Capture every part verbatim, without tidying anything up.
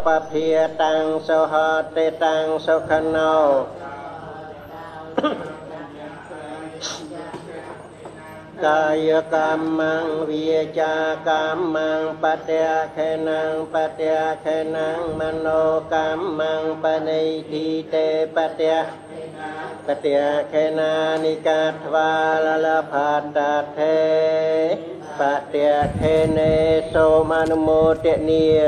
ปะเพียตังโสหเตตังโสขโนกายกรรมังวิจากรรมังปะเตเขนังปะเตเขนังมโนกรรมังปณิทิเตปะเตปะเตเขนานิกาทวาลลภัตตะเทปะเตเขเนโสมานุโมเตเนีย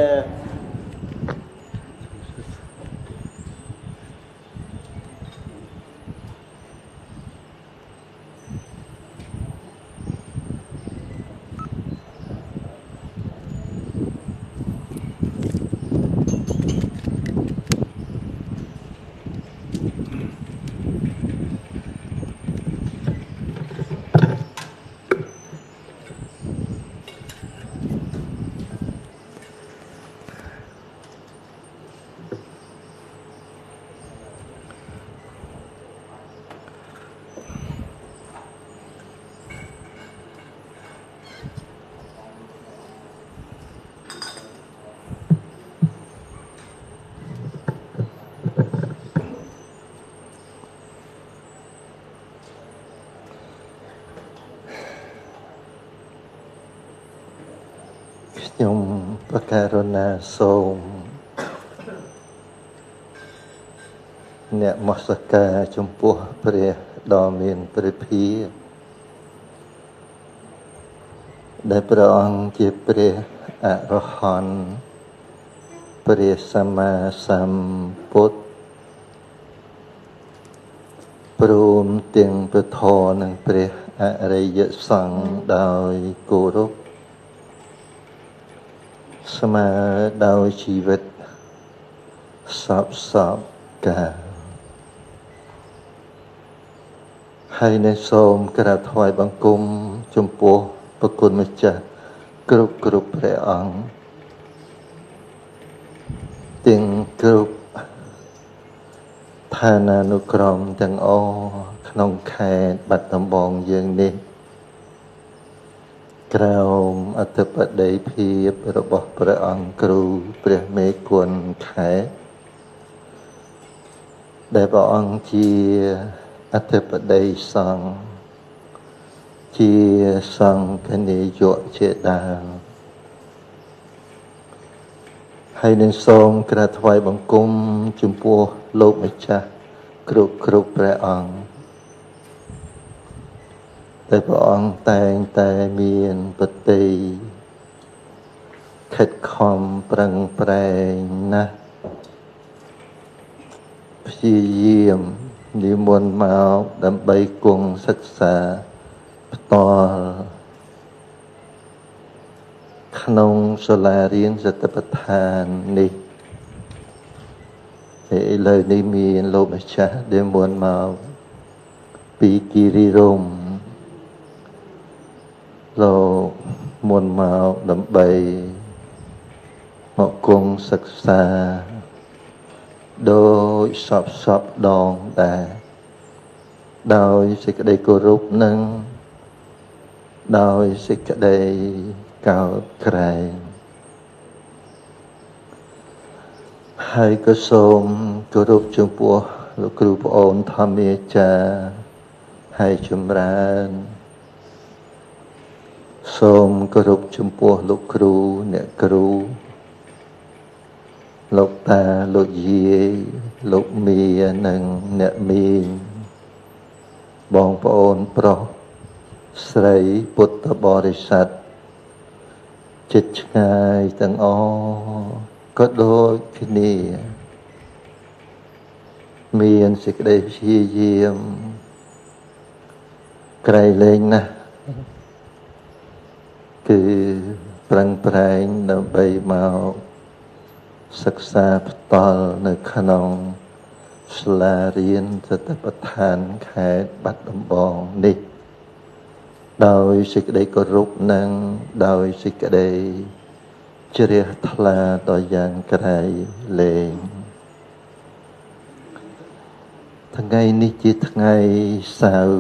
ខ្ញុំប្រកាសណាសូមអ្នកមស្ការចំពោះព្រះដ៏មានព្រះភិក្ខដែលព្រះអង្គជាព្រះអរហន្តព្រះសម្មាសម្ពុទ្ធព្រមទាំងព្រះធម៌និងព្រះអរិយសង្ឃដោយគោរពស្មើដោយជីវិតសពសពកាលហើយនៅសូមក្រាបថ្វាយបង្គំចំពោះព្រះគុណម្ចាស់គ្រប់គ្រប់ព្រះអង្គទាំងគ្រប់ឋានានុក្រមទាំងអស់ក្នុងខេត្តបាត់ដំបងយើងនេះក្រោមអធិបតីភាពរបស់ព្រះអង្គគ្រូព្រះមេគុណខេត្តដែលព្រះអង្គជាអធិបតីសង្ឃជាសង្ឃនាយកជាដើមហើយនឹងសូមក្រាបថ្វាយបង្គំចំពោះលោកម្ចាស់គ្រប់គ្រប់ព្រះអង្គតែព្រះអង្គតែងតែមានបតីខិតខំប្រឹងប្រែងណាស់ព្យាយាមនិមន្តមកដើម្បីគង់សិក្សាផ្ទាល់ក្នុងសាលារៀនសតិប្បដ្ឋាននេះហើយឥឡូវនេះមានលោកម្ចាស់ដែលមុនមកពីគិរីរម្យលោកមុនមកដើម្បីមកគង់សិក្សាដោយសពសពដងដែរដោយសេចក្តីគោរពនិងដោយសេចក្តីកោតក្រែងហើយក៏សូមគោរពចំពោះលោកគ្រូប្អូនធម្មាចារ្យហើយចម្រើនសូមគោរពចំពោះលោកគ្រូអ្នកគ្រូលោកតាលោកយាយលោកមីនិងអ្នកមីងបងប្អូនប្រុសស្រីពុទ្ធបរិស័ទជិតឆ្ងាយទាំងអស់ក៏ដូចគ្នាមានសេចក្តីព្យាយាមក្រៃលែងណាស់គឺប្រឹងប្រែងដើម្បីមកសិក្សាផ្ទាល់នៅក្នុងសាលារៀនសតិប្បដ្ឋានខេត្តបាត់ដំបងនេះដោយសេចក្តីគោរពនិងដោយសេចក្តីជ្រះថ្លាដ៏យ៉ាងក្រៃលែងថ្ងៃនេះជាថ្ងៃសៅរ៍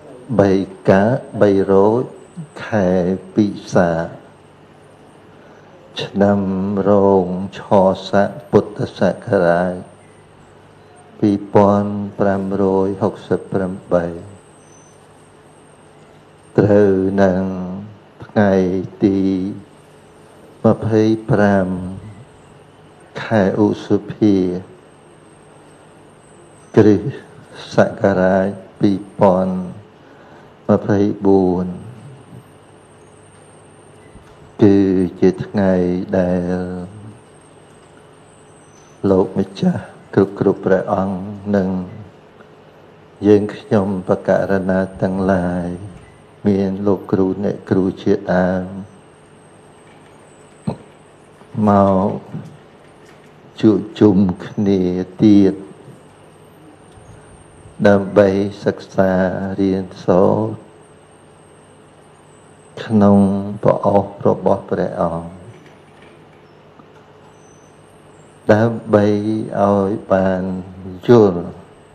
បីកាបីរោចខែពិសាឆ្នាំរោងឆស័កពុទ្ធសករាជពីរពាន់ប្រាំរយហកសិបប្រាំបីត្រូវនឹងថ្ងៃទីម្ភៃប្រាំខែឧសភាគ្រិស្តសករាជពីរពាន់ម្ភៃបួនគឺជាថ្ងៃដែលលោកម្ចាស់គ្រប់គ្រប់ព្រះអង្គនិងយើងខ្ញុំបកករណាទាំងឡាយមានលោកគ្រូអ្នកគ្រូជាដើមមកជួបជុំគ្នាទៀតដើម្បីសិក្សារៀនសូត្រក្នុងព្រះអស់របស់ព្រះអង្គដើម្បីឲ្យបានយល់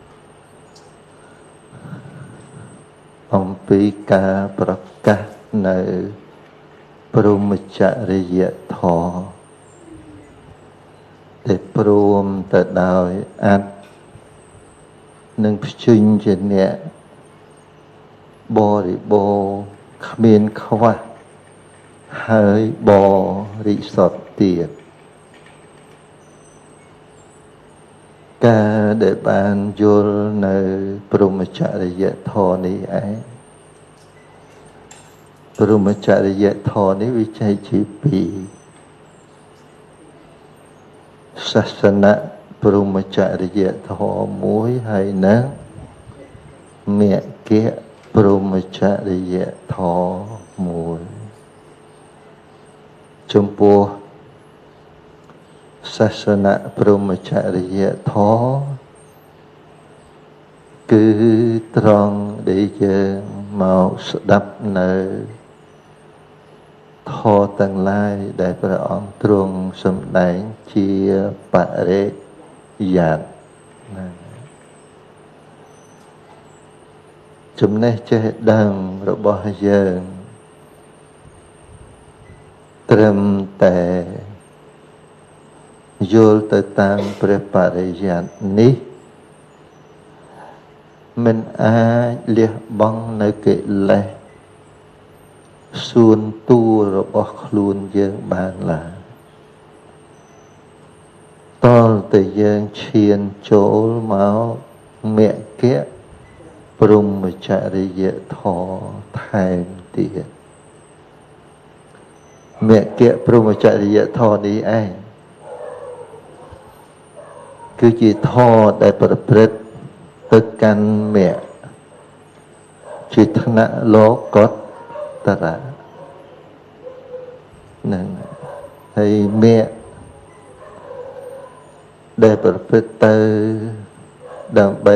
អំពីការប្រកាសនៅព្រហ្មចរិយធម៌ដែលព្រមទៅដោយអត្តនិងព្យញ្ជនៈបរិបូរណ៍គ្មានខ្វះហើយបរិសុទ្ធទៀតការដែលបានយល់នៅព្រហ្មចរិយធម៌នេះឯងព្រហ្មចរិយធម៌នេះវាចែកជាពីរសាសនាព្រហ្មចរិយធម៌មួយហើយនិងមគ្គព្រហ្មចរិយធម៌មួយចំពោះសាសនាព្រហ្មចរិយធម៌គឺត្រង់ដែលយើងមកស្ដាប់នៅធម៌ទាំងឡាយដែលព្រះអង្គទ្រង់សម្ដែងជាបរិយត្តិណាចំណេះចេះដឹងរបស់យើងត្រឹមតែយល់ទៅតាមព្រះបរិយត្តិនេះមិនអាចលះបង់នៅកិលេសសួនតួរបស់ខ្លួនយើងបានឡើយតលតែយើងឈានចូលមកមគ្គព្រហ្មចរិយធម៌ថែមទៀតមគ្គព្រហ្មចរិយធម៌នេះឯងគឺជាធម៌ដែលប្រព្រឹត្តទៅកាន់មគ្គជាឋានៈលោកតរៈនឹងហើយមគ្គដែលប្រព្រឹត្តទៅដើម្បី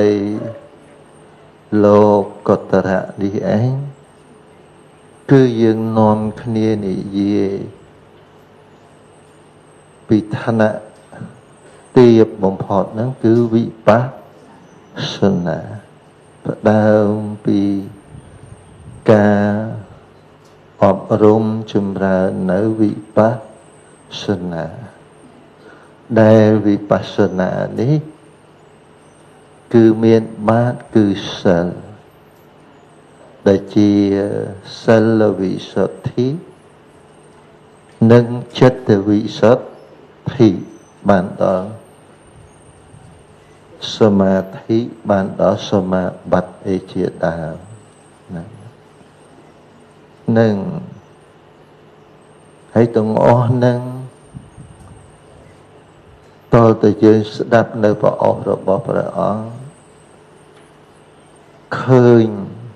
លោកតរៈនេះឯងគឺយើងនាំគ្នានិយាយពីឋានៈទាបបំផុតហ្នឹងគឺវិបស្សនាផ្ដើមពីការអប់រំចម្រើននៅវិបស្សនាដែលវិបស្សនានេះគឺមានបាតគឺសិលដែលជាសិលវិសុទ្ធិនិងចិត្តវិសុទ្ធិបានដល់សមាធិបានដល់សមាបត្តិឯជាដើមណានឹងហើយទាំងអស់នឹងតើតើយើងស្ដាប់នៅព្រះអស់របស់ព្រះអង្គឃើញ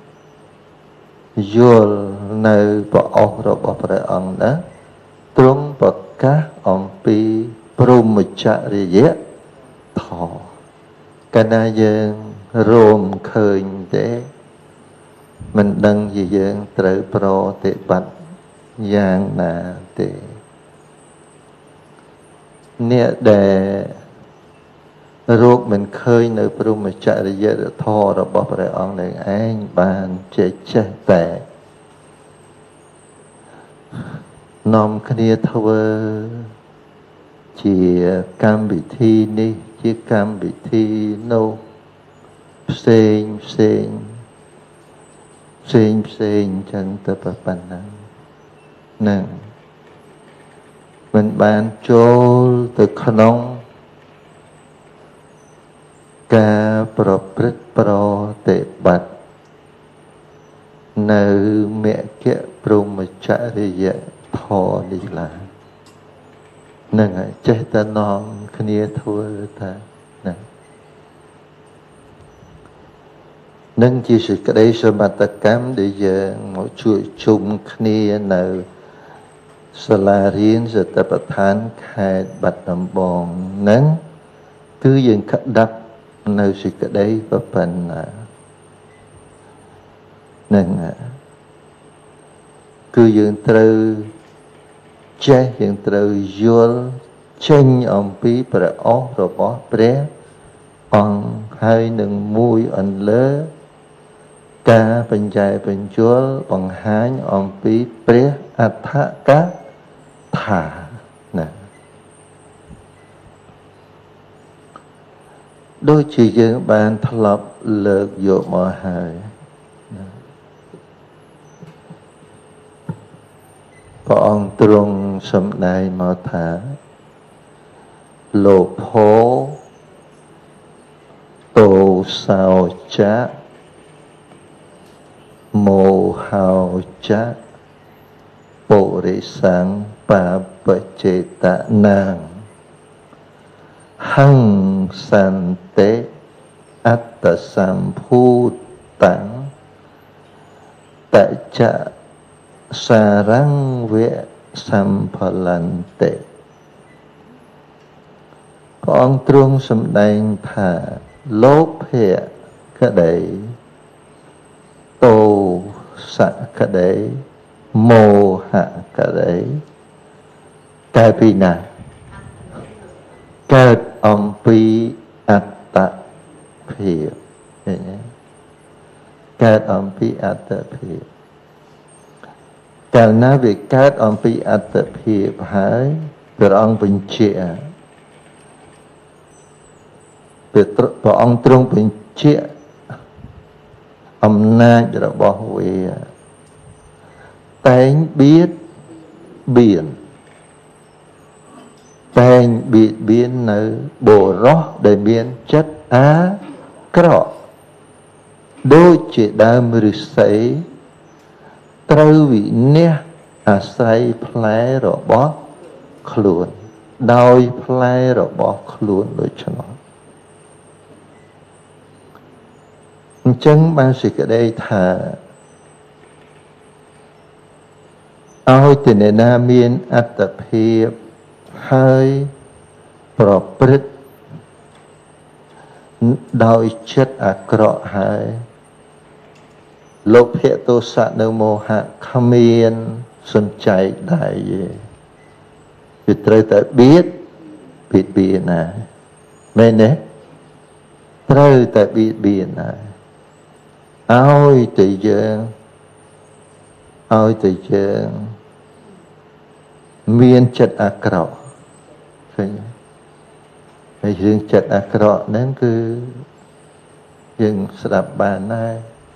យល់នៅព្រះអស់របស់ព្រះអង្គណាទ្រង់ប្រកាសអំពីព្រហ្មចរិយធម៌កាលណាយើងរមឃើញទេមិនដឹងជាយើងត្រូវប្រតិបត្តិយ៉ាងណាទេអ្នកដែលរោគមិនឃើញនៅព្រហ្មចរិយធម៌របស់ព្រះអង្គនឹងឯងបានចេះចេះតែនាំគ្នាធ្វើជាកម្មវិធីនេះជាកម្មវិធីនោះផ្សេងផ្សេងផ្សេងផ្សេងចឹងទៅប៉ុណ្ណឹងហ្នឹងមិនបានចូលទៅក្នុងការប្រព្រឹត្តប្រតិបត្តិនៅមគ្គព្រហ្មចរិយធម៌នេះឡើយហ្នឹងហើយចេះតែនាំគ្នាធ្វើតាហ្នឹងនឹងជាសេចក្តីសមត្ថកម្មដែលយើងមកជួយជុំគ្នានៅសាលារៀនសតិប្បដ្ឋានខេត្តបាត់ដំបងហ្នឹងគឺយើងក្តាប់នៅសេចក្តីប៉ុណ្ណាហ្នឹងគឺយើងត្រូវចេះយើងត្រូវយល់ចេញអំពីព្រះអស់របស់ព្រះអង្គហើយនឹងមួយអន្លើការបញ្ចែបញ្ជលបង្ហាញអំពីព្រះអដ្ឋកថាណាដូចជាយើងបានធ្លាប់លើកយកមកហើយព្រះអង្គទ្រង់សម្ដែងមកថាលោភោទោសោចៈមោហោចៈពុរិសੰបាបចេតនាហੰសន្តិអត្តសម្ភូតੰតច្ចៈសារੰវៈសម្ផលន្តិព្រះអង្គទ្រង់សម្ដែងថាលោភៈក្តីទោសៈក្តីមោហៈក្តីកើតពីណាកើតអំពីអត្តភាពឃើញទេកើតអំពីអត្តភាពកាលណាវាកើតអំពីអត្តភាពហើយព្រះអង្គបញ្ជាក់ព្រះអង្គទ្រង់បញ្ជាក់អំណាចរបស់វាតែងបៀតបៀនតែងបៀតបៀននៅបុរសដែលមានចិត្តអាក្រក់ដូចជាដើមឫស្សីត្រូវវិនិច្ឆ័យអាស្រ័យផ្លែរបស់ខ្លួនដោយផ្លែរបស់ខ្លួនដូច្នោះអញ្ចឹងបានសេចក្តីថាឲ្យតែអ្នកណាមានអត្តភាពហើយប្រព្រឹត្តដោយចិត្តអាក្រក់ហើយលោភៈទោសៈនៅមោហៈគ្មានសំចៃដៃទេវាត្រូវតែបៀតបៀតបៀនណាមែនទេត្រូវតែបៀតបៀនណាឲ្យតែយើងឲ្យតែយើងមានចិត្តអាក្រក់ឃើញហើយរឿងចិត្តអាក្រក់ហ្នឹងគឺយើងស្ដាប់បានដែរ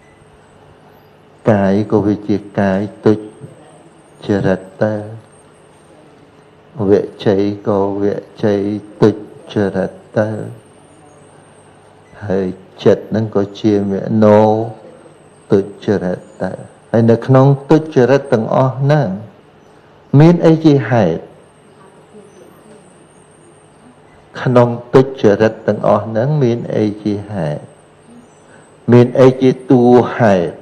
កាយក៏វាជាកាយទុច្ចរិតទៅវជ័យក៏វជ័យទុច្ចរិតទៅហើយចិត្តហ្នឹងក៏ជាមโนទុច្ចរិតទៅហើយនៅក្នុងទុច្ចរិតទាំងអស់ហ្នឹងមានអីជាហេតុក្នុងទុច្ចរិតទាំងអស់ហ្នឹងមានអីជាហេតុមានអីជាតួហេតុ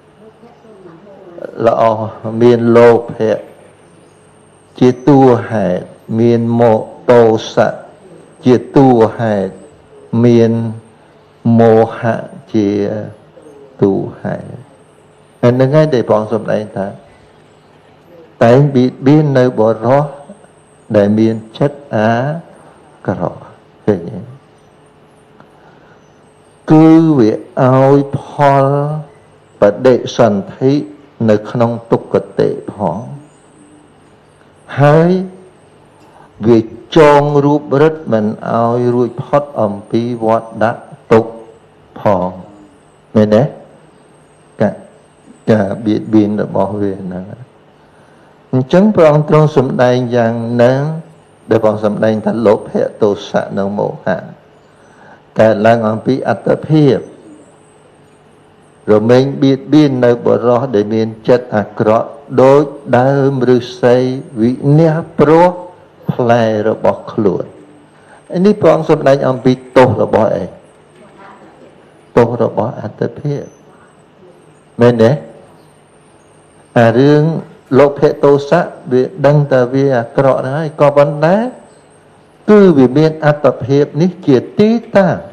ល្អមានលោភៈជាតួហេតុមានមោទោសៈជាតួហេតុមានមោហៈជាតួហេតុហើយនឹងហើយដែលព្រះអង្គសម្ដែងថាតែងបៀតបៀននៅបរោះដែលមានចិត្តអាក្រក់ឃើញទេគឺវាឲ្យផលបដិសន្ធិនៅក្នុងទុក្ខតិផងហើយវាចងរូបរិទ្ធមិនឲ្យរួចផុតអំពីវត្តដាក់ទុកផងមែនទេកាការបៀតបៀនរបស់វាហ្នឹងអញ្ចឹងព្រះអង្គទ្រង់សម្ដែងយ៉ាងហ្នឹងដែលព្រះអង្គសម្ដែងថាលោភៈទោសៈនិងមោហៈកើតឡើងអំពីអត្តភាពរមែងបៀតបៀននៅបរិសុទ្ធដែលមានចិត្តអាក្រក់ដូចដើមឫស្សីវិនាសព្រោះផ្លែរបស់ខ្លួននេះព្រះអង្គសម្ដែងអំពីទោសរបស់អីទោសរបស់អត្តភាពមែនទេអារឿងលោភៈទោសៈវាដឹងតែវាអាក្រក់ហ្នឹងហើយក៏ប៉ុន្តែគឺវាមានអត្តភាពនេះជាទីតាំង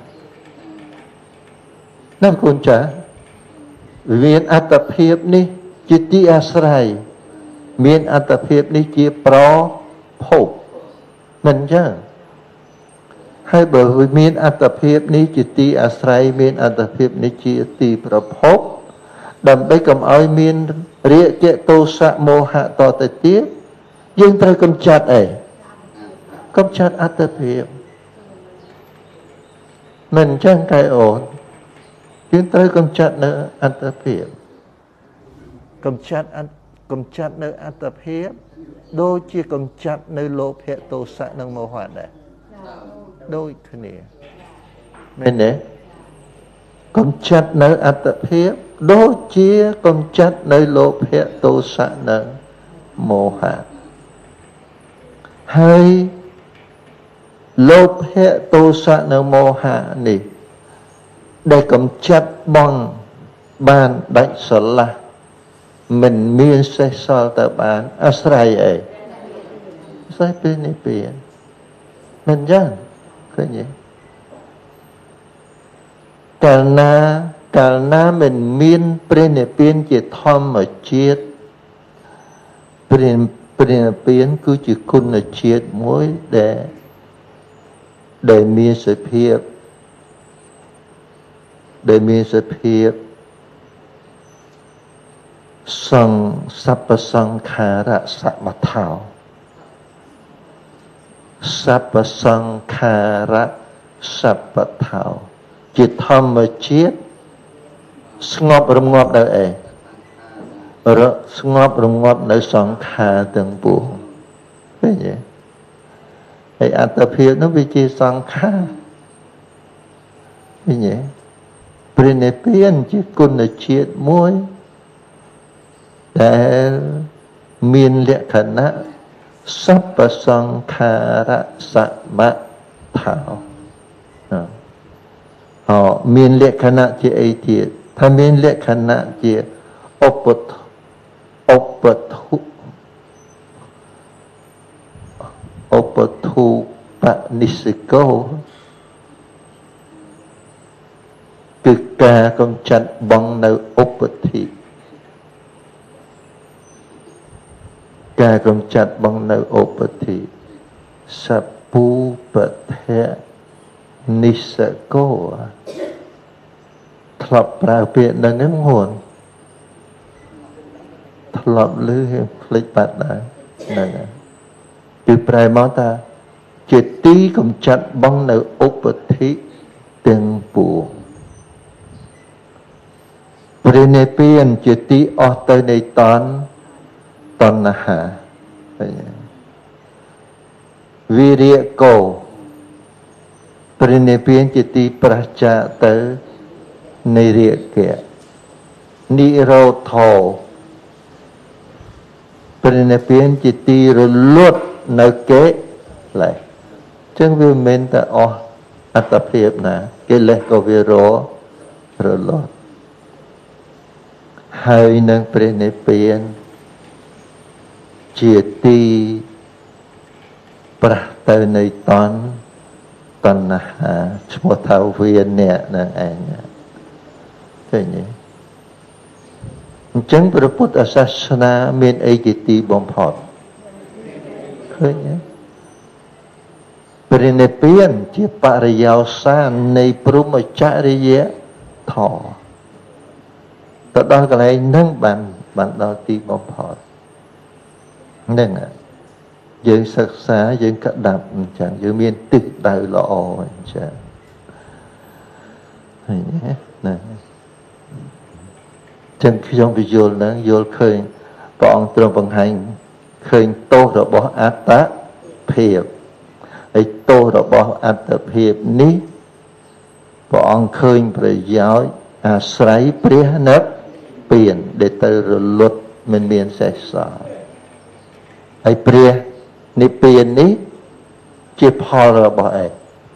ណាគុណចាវាមានអត្តភាពនេះជាទីអាស្រ័យមានអត្តភាពនេះជាប្រភពមិនចឹងហើយបើវាមានអត្តភាពនេះជាទីអាស្រ័យមានអត្តភាពនេះជាទីប្រភពដើម្បីកុំឲ្យមានរាគៈទោសៈមោហៈតទៅទៀតយើងត្រូវកម្ចាត់អីកម្ចាត់អត្តភាពមិនចឹងកែអូនយើងត្រូវកម្ចាត់នៅអត្តភាពកម្ចាត់កម្ចាត់នៅអត្តភាពដូចជាកម្ចាត់នៅលោភៈទោសៈនិងមោហៈដែរដូចគ្នាមែនទេកម្ចាត់នៅអត្តភាពដូចជាកម្ចាត់នៅលោភៈទោសៈនិងមោហៈហើយលោភៈទោសៈនិងមោហៈនេះដែលកម្ចាត់បងបានដាច់ស្រឡះមិនមានសេះសល់ទៅបានអាស្រ័យអីអាស្រ័យពេលនេះពេលមិនចឹងឃើញទេកាលណាកាលណាមិនមានព្រះនិព្វានជាធម្មជាតិព្រះព្រះនិព្វានគឺជាគុណជាតិមួយដែលដែលមានសភាពដែលមានសភាពសង្សัพពសង្ខារៈសមថោសัพពសង្ខារៈសពថោជាធម្មជាតិស្ងប់រងាប់នៅអីរស្ងប់រងាប់នៅសង្ខារទាំងពួងឃើញទេហើយអត្តភាពនោះវាជាសង្ខារឃើញទេព្រះនិព្វានជាគុណជាតិមួយដែលមានលក្ខណៈសัพពសង្ខារៈសមថោអមានលក្ខណៈជាអីទៀតថាមានលក្ខណៈជាឧបទឧបធុឧបធុបនិស្សកោគឺការកម្ចាត់បងនៅឧបធិការកម្ចាត់បងនៅឧបធិសពុបធៈនិស្សកោធ្លាប់ប្រើពាក្យហ្នឹងហ្នឹងហ្នឹងធ្លាប់ឮហើយភ្លេចបាត់ដែរហ្នឹងហើយគឺប្រែមកថាជាទីកម្ចាត់បងនៅឧបធិទាំងពួងព្រះនិព្វានជាទីអស់ទៅនៃតណ្តណ្ហាវិរិយកោព្រះនិព្វានជាទីប្រឆាទៅនៃរាគៈនិរោធោព្រះនិព្វានជាទីរលត់នៅកិលេសចឹងវាមិនមែនតែអស់អត្តភាពណាកិលេសក៏វាររលត់ហើយនឹងព្រះនិព្វានជាទីប្រះទៅនៃតណ្តណ្ហាឈ្មោះថាវាអ្នកនឹងឯងឃើញទេអញ្ចឹងព្រះពុទ្ធសាសនាមានអីជាទីបំផុតឃើញទេព្រះនិព្វានជាបរិយោសាននៃព្រហ្មចរិយធម៌ទៅដល់កន្លែងហ្នឹងបានបានដល់ទីបំផុតហ្នឹងយើងសិក្សាយើងក្តាប់អញ្ចឹងយើងមានទិសដៅល្អអញ្ចឹងហើយណាចឹងខ្ញុំពយល់ហ្នឹងយល់ឃើញព្រះអង្គទ្រង់បង្ហាញឃើញទោសរបស់អត្តភាពហើយទោសរបស់អត្តភាពនេះព្រះអង្គឃើញប្រយោជន៍អាស្រ័យព្រះនិព្វានដែលទៅរលត់មិនមានសេសសល់ហើយព្រះនិព្វាននេះជាផលរបស់អី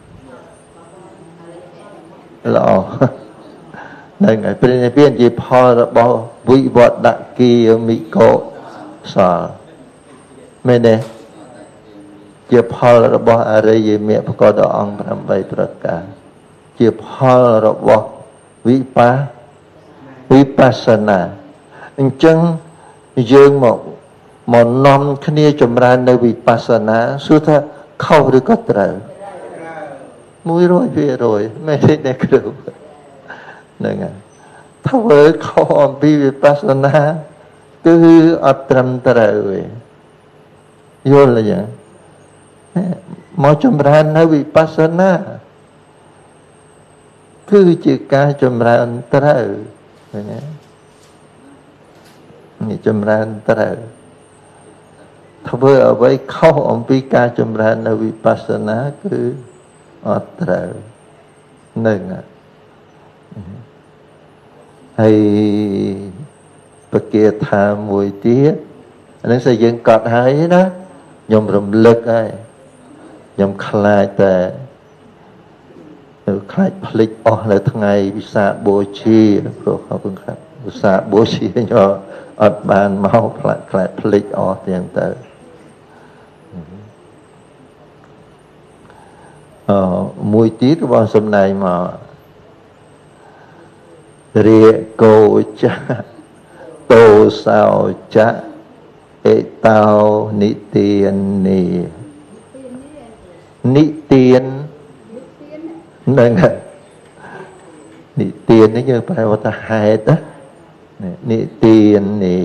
ល្អហ្នឹងហើយព្រះនិព្វានជាផលរបស់វិវត្តគាមិកុសលមែនទេជាផលរបស់អរិយមគ្គប្រកបដោយអង្គប្រាំបីប្រការជាផលរបស់វិបស្សវិបស្សនាអញ្ចឹងយើងមកមកនាំគ្នាចម្រើននៅវិបស្សនាសួរថាខុសឬក៏ត្រូវមួយរយភាគរយមែនទេអ្នកគ្រូហ្នឹងហើយធ្វើខុសអំពីវិបស្សនាគឺអត់ត្រឹមត្រូវទេយល់ទេយ៉ាងមកចម្រើននៅវិបស្សនាគឺជាការចម្រើនត្រូវឃើញទេនេះចម្រើនត្រូវធ្វើអ្វីខុសអំពីការចម្រើននៅវិបស្សនាគឺអត់ត្រូវនឹងហើយបកាថាមួយទៀតអានេះស្អីយើងកត់ហើយណាខ្ញុំរំលឹកហើយខ្ញុំខ្លាចតែខ្លាចភ្លេចអស់នៅថ្ងៃវិសាខបូជាព្រោះអរគុណครับវិសាខបូជាខ្ញុំអត់បានមកខ្លាចខ្លាចភ្លេចអស់ទាំងទៅអឺមួយទៀតបងសំដែងមករាកោចៈតោសោចៈអេតោនិទាននីនិទានហ្នឹងនិទាននេះយើងប្រែថាហេតុណានិទាននេះ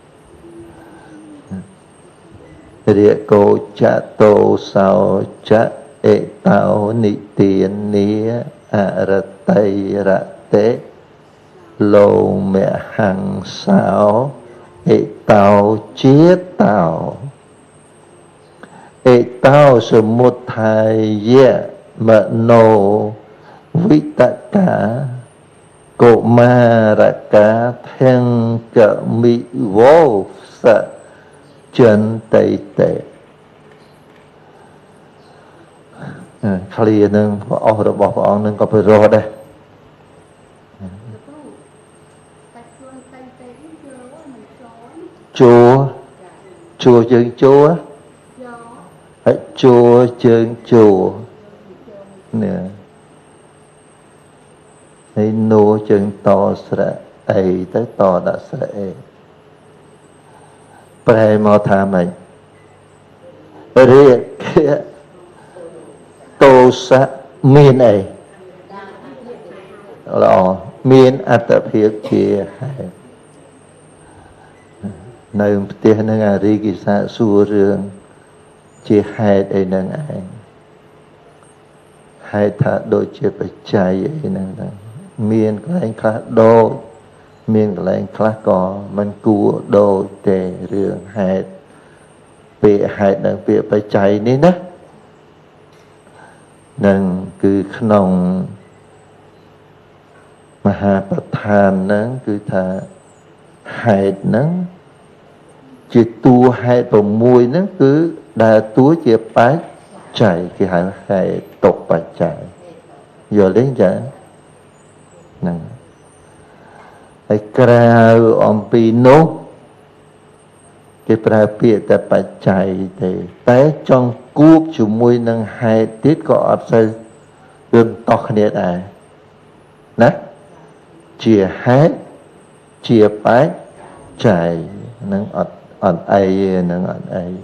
រាកោចៈតោសោចៈអេតោនិទាននីអរតៃរតេលោមហង្សោអេតោជាតោអេតោសមុทัយយៈមនោវិតកាកុមារកាទាំងកមិវោសចន្តិតេឃ្លានឹងព្រះអស់របស់ព្រះអង្គនឹងក៏ពិរោះដែរជួជួយើងជួហើយជួយើងជួនេះហើយនោជើងតស្រៈអីទៅតដាក់ស្រៈអីប្រែមកថាម៉េចរាគៈតោសៈមានអីល្អមានអត្តភាពជាហេតុនៅផ្ទះនឹងអារីគិសាសួររឿងជាហេតុអីនឹងឯងហេតុថាដូចជាបច្ច័យអីហ្នឹងដែរមានកន្លែងខ្លះដូចមានកន្លែងខ្លះក៏មិនគួរដូចទេរឿងហេតុពាក្យហេតុនិងពាក្យបច្ច័យនេះណានឹងគឺក្នុងមហាប្រធានហ្នឹងគឺថាហេតុហ្នឹងជាតួហេតុ៦ហ្នឹងគឺដើរតួជាបច្ច័យគេហៅហេតុបច្ច័យយល់ទេចាហ្នឹងហើយក្រៅអំពីនោះគេប្រើពាក្យតែបច្ច័យទេតែចង់គួបជាមួយនឹងហេតុទៀតក៏អត់សូវយល់តោះគ្នាដែរណាជាហេតុជាបច្ច័យហ្នឹងអត់អត់អីហ្នឹងអត់អី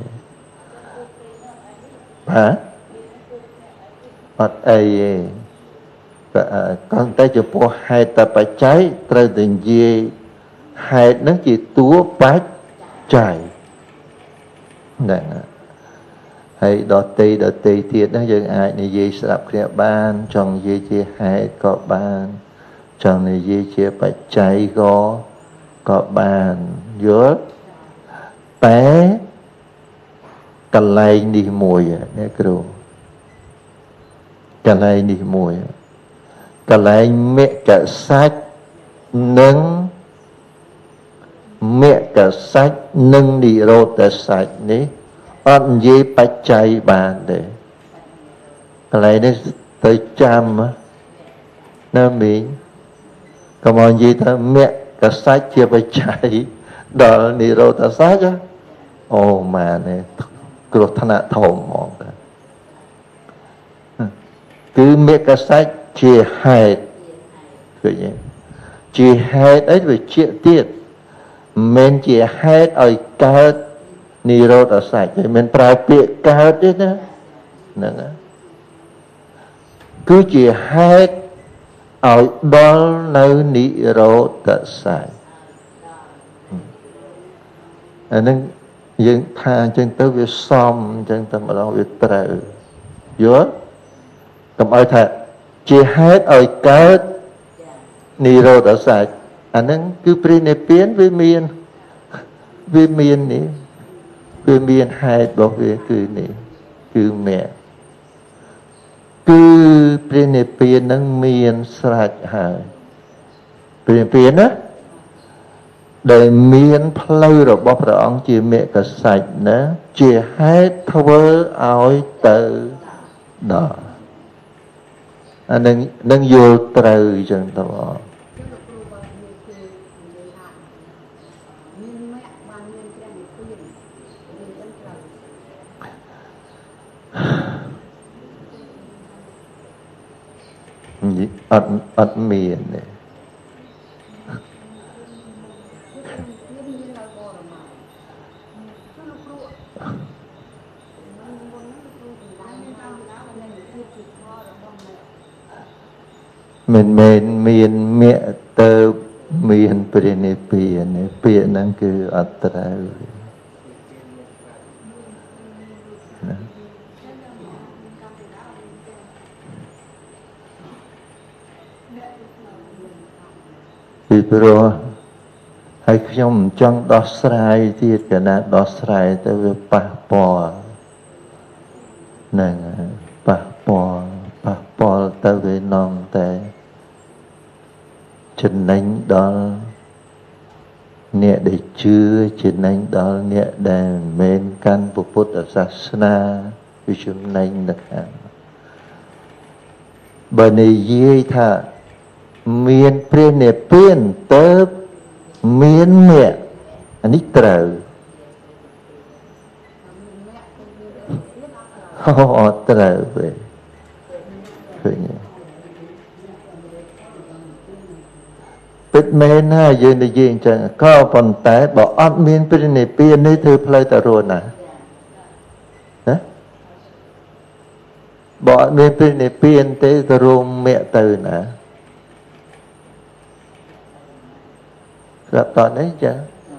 បាទអត់អីទេក៏តែចំពោះហេតុតែបច្ច័យត្រូវតែនិយាយហេតុហ្នឹងជាតួបច្ច័យហ្នឹង hay đo tây đo tây tiết đó dân ai này dây sập kia ban trong dây chia hai có ban trong này dây chia bạch cháy có có bàn giữa bé cà lây đi mùi nè kêu cà lây đi mùi cà lây mẹ cả sách nâng mẹ cả sách nâng đi rô cả sách ní ăn dây bạch cháy bàn để cà lây đấy tới trăm á nó mình còn mọi gì ta mẹ cả sách chia bạch cháy đó đi rô cả sách á ồ mà này cứ thân ạ thầu mong cứ mẹ cả sách chia hai chia hai ấy về chia tiết mình chia hai ở cao ni rô ở sạch mình phải biết cao đấy đó cứ chia hai ở đó nơi ni rô ở sạch nên dân tha chân tới việc xóm chân tới mà đó việc trời giữa cầm ơi thật chia hết ở cao ni rô ở sạch anh nên cứ pri này biến với miền với miền này với miền hai bảo vệ cứ này cứ mẹ cứ pri này biến nâng miền sạch hại pri này biến á đời miền plei rồi bọc ra ông chia mẹ cả sạch nữa chia hết thơ áo tự đó anh nên nên vô trời chân tao ắt ắt miền này mình mình miền mẹ tơ miền bên biển này biển năng cứ ắt ra vì pro hay trong trong đó sai thì cái nào đó sai tới với pa po này pa po pa po tới với non tới chân đánh đó nhẹ để chưa chân đánh đó nhẹ để men căn bộ phốt ở Sasana vì chúng đánh được hả bởi này dây thà miền pre nè piên tớ miền mẹ anh ấy trời họ trời về bít men ha dương để dương chẳng có phần té bỏ ớt miền pre nè piên này thư plei ta rồi nè bỏ miền pre nè piên tới ta rồi mẹ từ nè gặp tận ấy chứ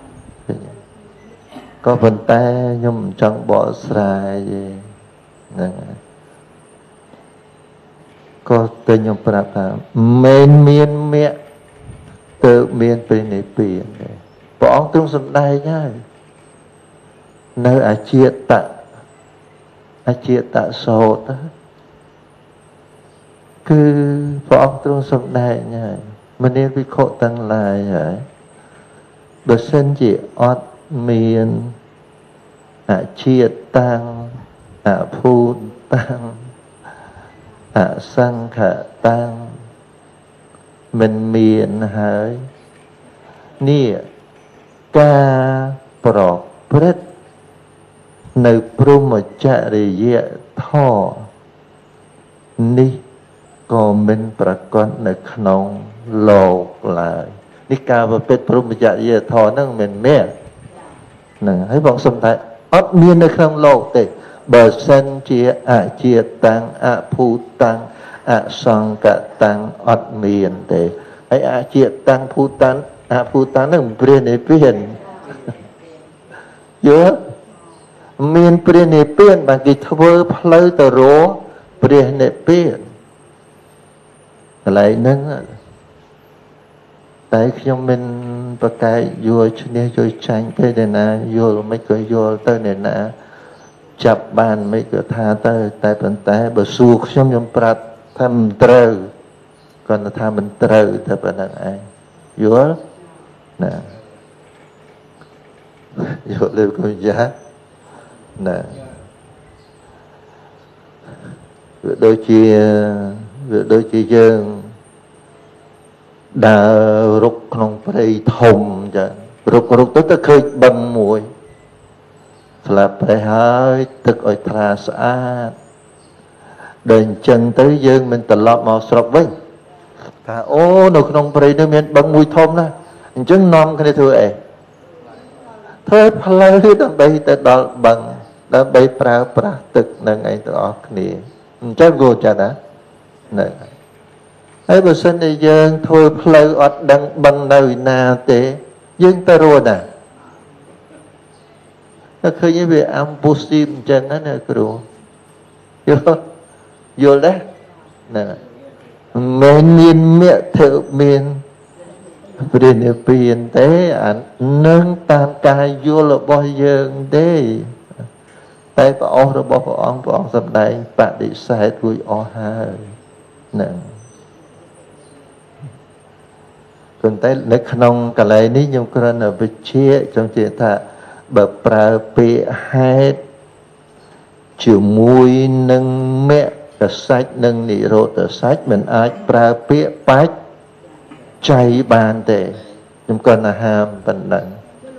có phần tay nhưng chẳng bỏ xài gì có tên nhung prap là men miên mẹ tự miên bên này biển bỏ trong sân đây nhá nơi à chia tạ à chia tạ sổ đó cứ bỏ trong sân đây nhá mình nên bị khổ tăng lại vậy bởi sinh chỉ ọt miền à chia tăng à phu tăng à sang khả tăng mình miền hỡi nia ca prọ prết nơi brahmacharya thọ ni có mình prakon nơi khổng lột lạiนี่การประพฤติพรหมจรรย์ทอนั่งเป็นแม่นั่งให้บอกสมถะอดมีในครั้งโลกแต่เบอร์เซนเจียอาเจียตังอาภูตังอาสังกตังอดมีนแต่ไออาเจียตังภูตังอาภูตังนั่งเปลี่ยนในเปลี่ยนเยอะមានព្រះនិព្វានបានគេធ្វើផ្លូវទៅរកព្រះនិព្វានកន្លែងហ្នឹងតែខ្ញុំមិនប្រកែកយល់ឈ្នះយល់ចាញ់ទេអ្នកណាយល់មិនក៏យល់ទៅអ្នកណាចាប់បានមិនក៏ថាទៅតែប៉ុន្តែបើសួរខ្ញុំខ្ញុំប្រាប់ថាមិនត្រូវគាត់ថាមិនត្រូវតែប៉ុណ្្នឹងឯងយល់ណាយល់លើកុំយ៉ាណាវាដូចជាវាដូចជាយើងដើររុកក្នុងព្រៃធំចឹងរុករុកទៅទៅឃើញបឹងមួយស្លាប់ប្រេះហើយទឹកឲ្យថ្លាស្អាតដល់អញ្ចឹងទៅយើងមិនត្រឡប់មកស្រុកវិញថាអូនៅក្នុងព្រៃនេះមានបឹងមួយធំណាស់អញ្ចឹងនាំគ្នាធ្វើអីធ្វើផ្លូវដើម្បីទៅដល់បឹងដើម្បីប្រើប្រាស់ទឹកនឹងឯងទាំងអស់គ្នាអញ្ចឹងគួរចាស់ណាហ្នឹងហើយបើសិនជាយើងធ្វើផ្លូវអត់ដឹងបឹងនៅណាទេយើងទៅរស់ណាតែឃើញវាអំពូស៊ីមអញ្ចឹងណាគ្រូយល់យល់ដែរណាមិនមានមេធ្វើមានព្រះនិព្វានទេអានឹងតាមការយល់របស់យើងទេតែព្រះអស់របស់ព្រះអង្គព្រះអង្គសម្ដែងបដិសេធរួចអស់ហើយហ្នឹងប៉ុន្តែនៅក្នុងកន្លែងនេះខ្ញុំគ្រាន់តែវិជាខ្ញុំជឿថាបើប្រើពាក្យហេតុជាមួយនឹងមគ្គសច្ចនិងនិរោធសច្ចមិនអាចប្រើពាក្យបច្ចចៃបានទេខ្ញុំគ្រាន់តែហាមប៉ុណ្ណឹង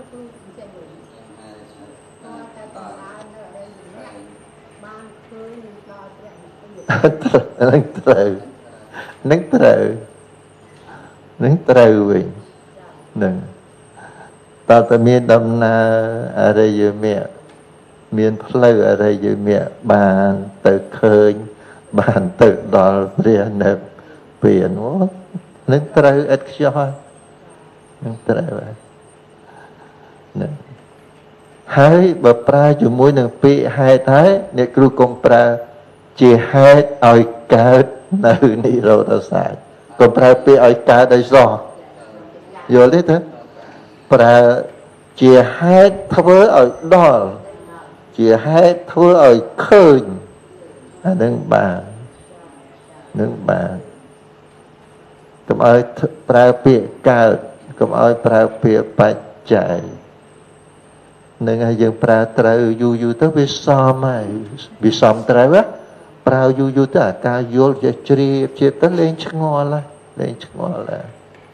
នឹងត្រូវនឹងត្រូវនឹងត្រូវវិញនឹងតើតើមានដំណើរអរិយមគ្គមានផ្លូវអរិយមគ្គបានទៅឃើញបានទៅដល់ព្រះនិព្វាននឹងត្រូវឥតខ្ចោះនឹងត្រូវហើយនឹងហើយបើប្រើជាមួយនឹងពាក្យហេតុហើយអ្នកគ្រូកុំប្រើជាហេតុឲ្យកើតនៅនិរោធសច្ចកុំប្រើពាក្យឲ្យកើតដោយសោះយល់ទេទេប្រើជាហេតុធ្វើឲ្យដល់ជាហេតុធ្វើឲ្យឃើញអានឹងបាននឹងបានកុំឲ្យប្រើពាក្យកើតកុំឲ្យប្រើពាក្យបច្ច័យនឹងឲ្យយើងប្រើត្រូវយូរយូរទៅវាសមហើយវាសមត្រូវណាប្រើយូរយូរទៅអាការយល់ចេះជ្រាបជ្រាបទៅលេងឆ្ងល់ហើយលេងឆ្ងល់ហើយ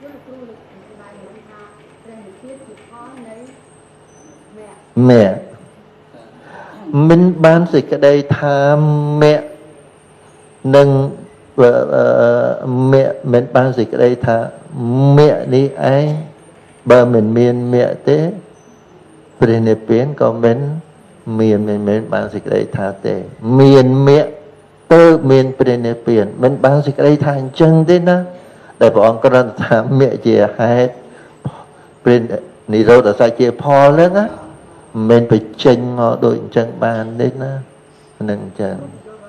មេមិនបានសេចក្តីថាមេនឹងមេមិនបានសេចក្តីថាមេនេះឯងបើមិនមានមេទេព្រះនិព្វានក៏មិនមានមិនមែនបានសេចក្តីថាទេមានមេទៅមានព្រះនិព្វានមិនបានសេចក្តីថាអញ្ចឹងទេណាដែលព្រះអង្គគ្រាន់តែថាមេជាហេតុព្រះនិរោធសច្ចជាផលហ្នឹងណាមិនបញ្ចេញមកដូចអញ្ចឹងបានទេណាហ្នឹងអញ្ចឹង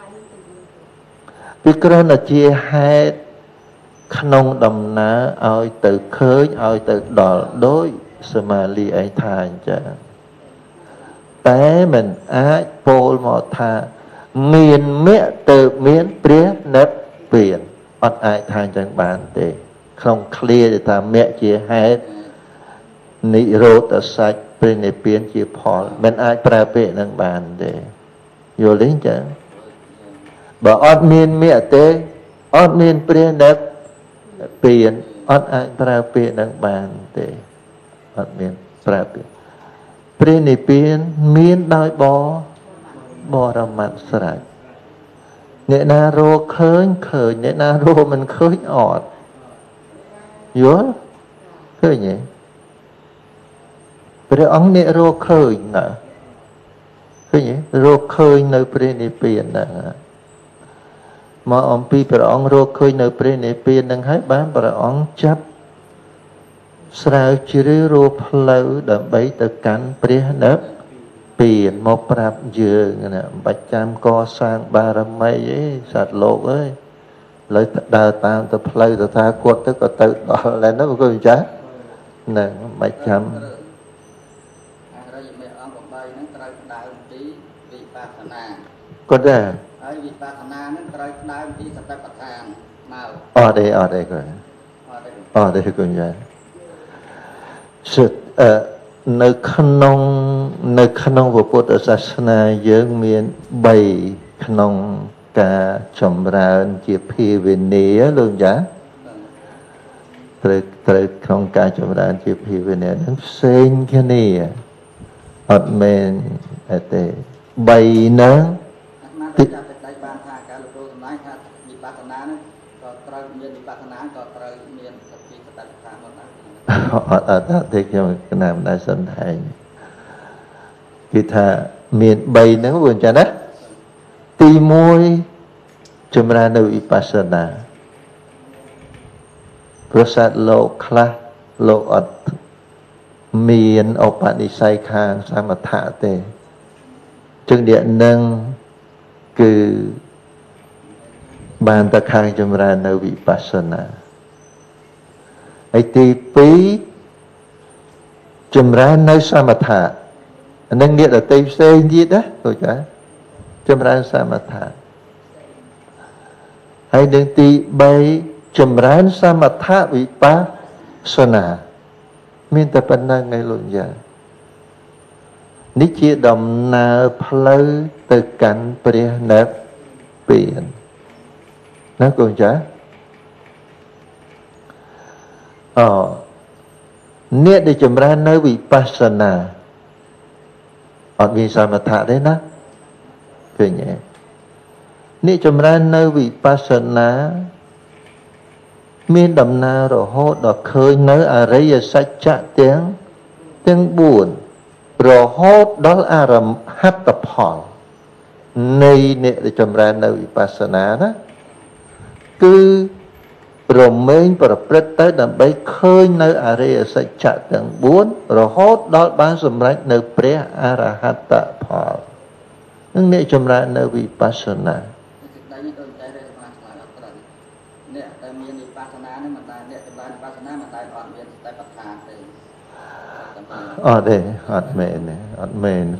វាគ្រាន់តែជាហេតុក្នុងដំណើរឲ្យទៅឃើញឲ្យទៅដល់ដោយសមាលីឯថាអញ្ចឹងតែមិនអាចពោលមកថាមានមេទៅមានព្រះនិព្វានអត់អាចថាអញ្ចឹងបានទេក្នុងឃ្លាថាមេជាហេតុនិរោធសច្ចព្រះនិព្វានជាផលមិនអាចប្រើពាក្យនឹងបានទេយល់ទេអញ្ចឹងបើអត់មានមេទេអត់មានព្រះនិព្វានអត់អាចប្រើពាក្យនឹងបានទេអត់មានប្រើពាក្យព្រះនិព្វានមានដោយបបរមត្ថស្រេចអ្នកណារកឃើញឃើញអ្នកណារកមិនឃើញអត់យល់ឃើញទេព្រះអង្គអ្នករកឃើញណាឃើញទេរកឃើញនៅព្រះនិព្វានហ្នឹងមកអំពីព្រះអង្គរកឃើញនៅព្រះនិព្វានហ្នឹងហើយបានព្រះអង្គចាប់ស្រាវជ្រាវរកផ្លូវដើម្បីទៅកាន់ព្រះនិ tiền một prap dương nè bạch cham co sang ba râm mây ấy sạch lột ấy lấy đào tam tập play tập tha quật tức là tự đó lên nó có gì chứ nè bạch cham có ra ở đây ở đây rồi ở đây cũng vậy sự nơi khăn nông nơi khăn nông của Phật giáo Sa dương miền bảy khăn nông cả chấm ra chỉ phi về nế luôn giá từ từ không cả chấm ra chỉ phi về nế nó sen cái này ở bên ở đây bảy nữa họ ở đó thì cái nam đại sanh thầy khi thà miền bay nó buồn chán đấy ti môi chấm ra nơi vipassana prasad lo kla lo ở miền ở panisai khang samatha tề chừng điện nâng cứ bàn ta khang chấm ra nơi vipassana ấy tí phí chùm ra nơi samatha nâng nghĩa là tây xây gì đó rồi chả chùm ra samatha hay đừng tí bay chùm ra samatha vipassana miên tập bản năng ngay luôn vậy ní chia đồng nà pleu từ cảnh bria nếp biển nó còn chả ờ niết để chấm ra nơi vipassana ở vì sao mà thả đấy đó cười nhẹ niết chấm ra nơi vipassana miên đầm na rồi hốt đỏ khơi nơi à rây sách chạ tiếng tiếng buồn rồi hốt đó là aram hát tập hỏi nơi niết để chấm ra nơi vipassana đó cứ rồi mình và rất tới là bây khơi nơi à rê sẽ chạy tầng bốn rồi hốt đó bán xâm rách nơi pre arahata phật nhưng nếu châm ra nơi vipassana ở đây ở mền này ở mền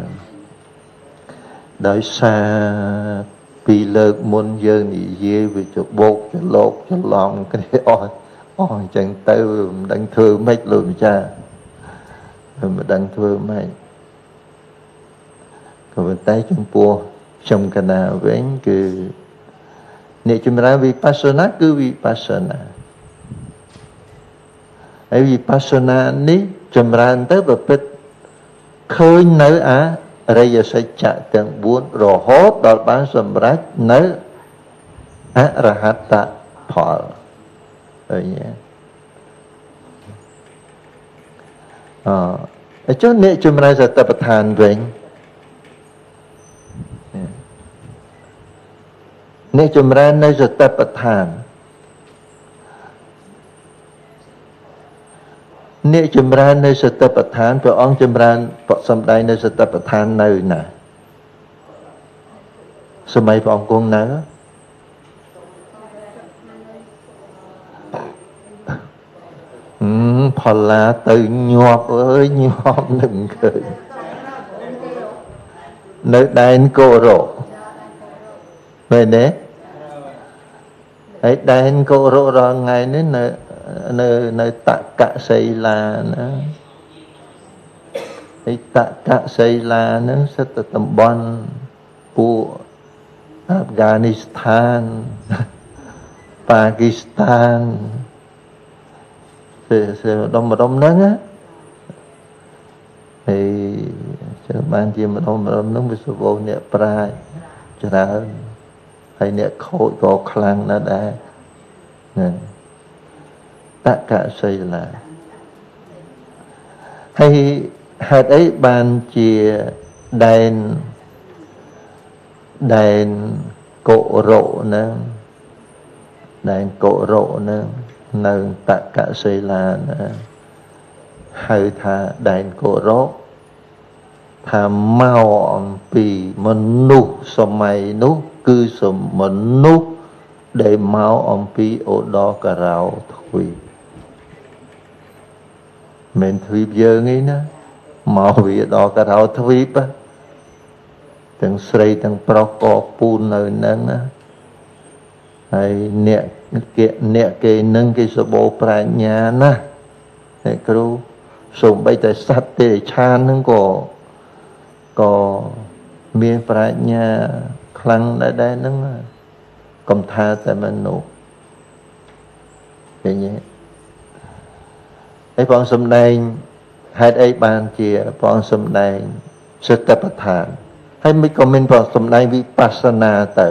đợi xa vì lực môn dân thì dê vì cho bột cho lột cho lòng cái này ôi ôi chẳng tới đang thưa mấy luôn cha rồi mà đang thưa mấy còn bên tay trong pua trong cái nào với anh cứ nếu chúng ta vipassana cứ vipassana ấy vipassana ní chúng ta tới và biết khơi nơi á đây giờ sẽ chạy từng buôn rồi hốt đó bán sầm rách nới arahata phật rồi nhé ờ cho nên chúng ta sẽ tập thành vậy nên chúng ta nên sẽ tập thành nên chấm ra nơi sự tập thán và ông chấm ra Phật xâm đai nơi sự tập thán nơi nè sao mấy ông con nói ừ, Phật là từ nhọp ơi nhọp đừng cười nơi đàn cô rộ về đấy ấy đàn cô rộ rồi ngày đến nơi nơi nơi tạ cả xây là nó ấy tạ cả xây là nó sẽ từ tầm bon của Afghanistan Pakistan sẽ sẽ đông mà đông nắng á thì cho ban chi mà đông mà đông nắng với số vô nè prai cho ra hay nè khôi có khlang nó đã nè tất cả xây là hay hạt ấy ban chia đèn đèn cổ rộ nữa đèn cổ rộ nữa nâng tất cả xây là nữa hay thà đèn cổ rộ ថាមកអំពីមនុស្សសម័យនោះគឺសមមនុស្សដែលមកអំពីអូដការ៉ោទ្វីបមិនទ្វីបយើងឯណាមកវាដល់ការ៉ោទ្វីបទាំងស្រីទាំងប្រុសក៏ពូននៅនឹងណាហើយអ្នកគេអ្នកគេនឹងគេសបោប្រាជ្ញាណាអ្នកគ្រូសូម្បីតែសត្វទេឆាននឹងក៏ក៏មានប្រាជ្ញាខ្លាំងដែរដែរហ្នឹងកុំថាតែមនុស្សឃើញទេហើយព្រះអង្គសម្ដែងហេតុអីបានជាព្រះអង្គសម្ដែងសតិប្បដ្ឋានហើយមិនក៏មានព្រះអង្គសម្ដែងវិបស្សនាទៅ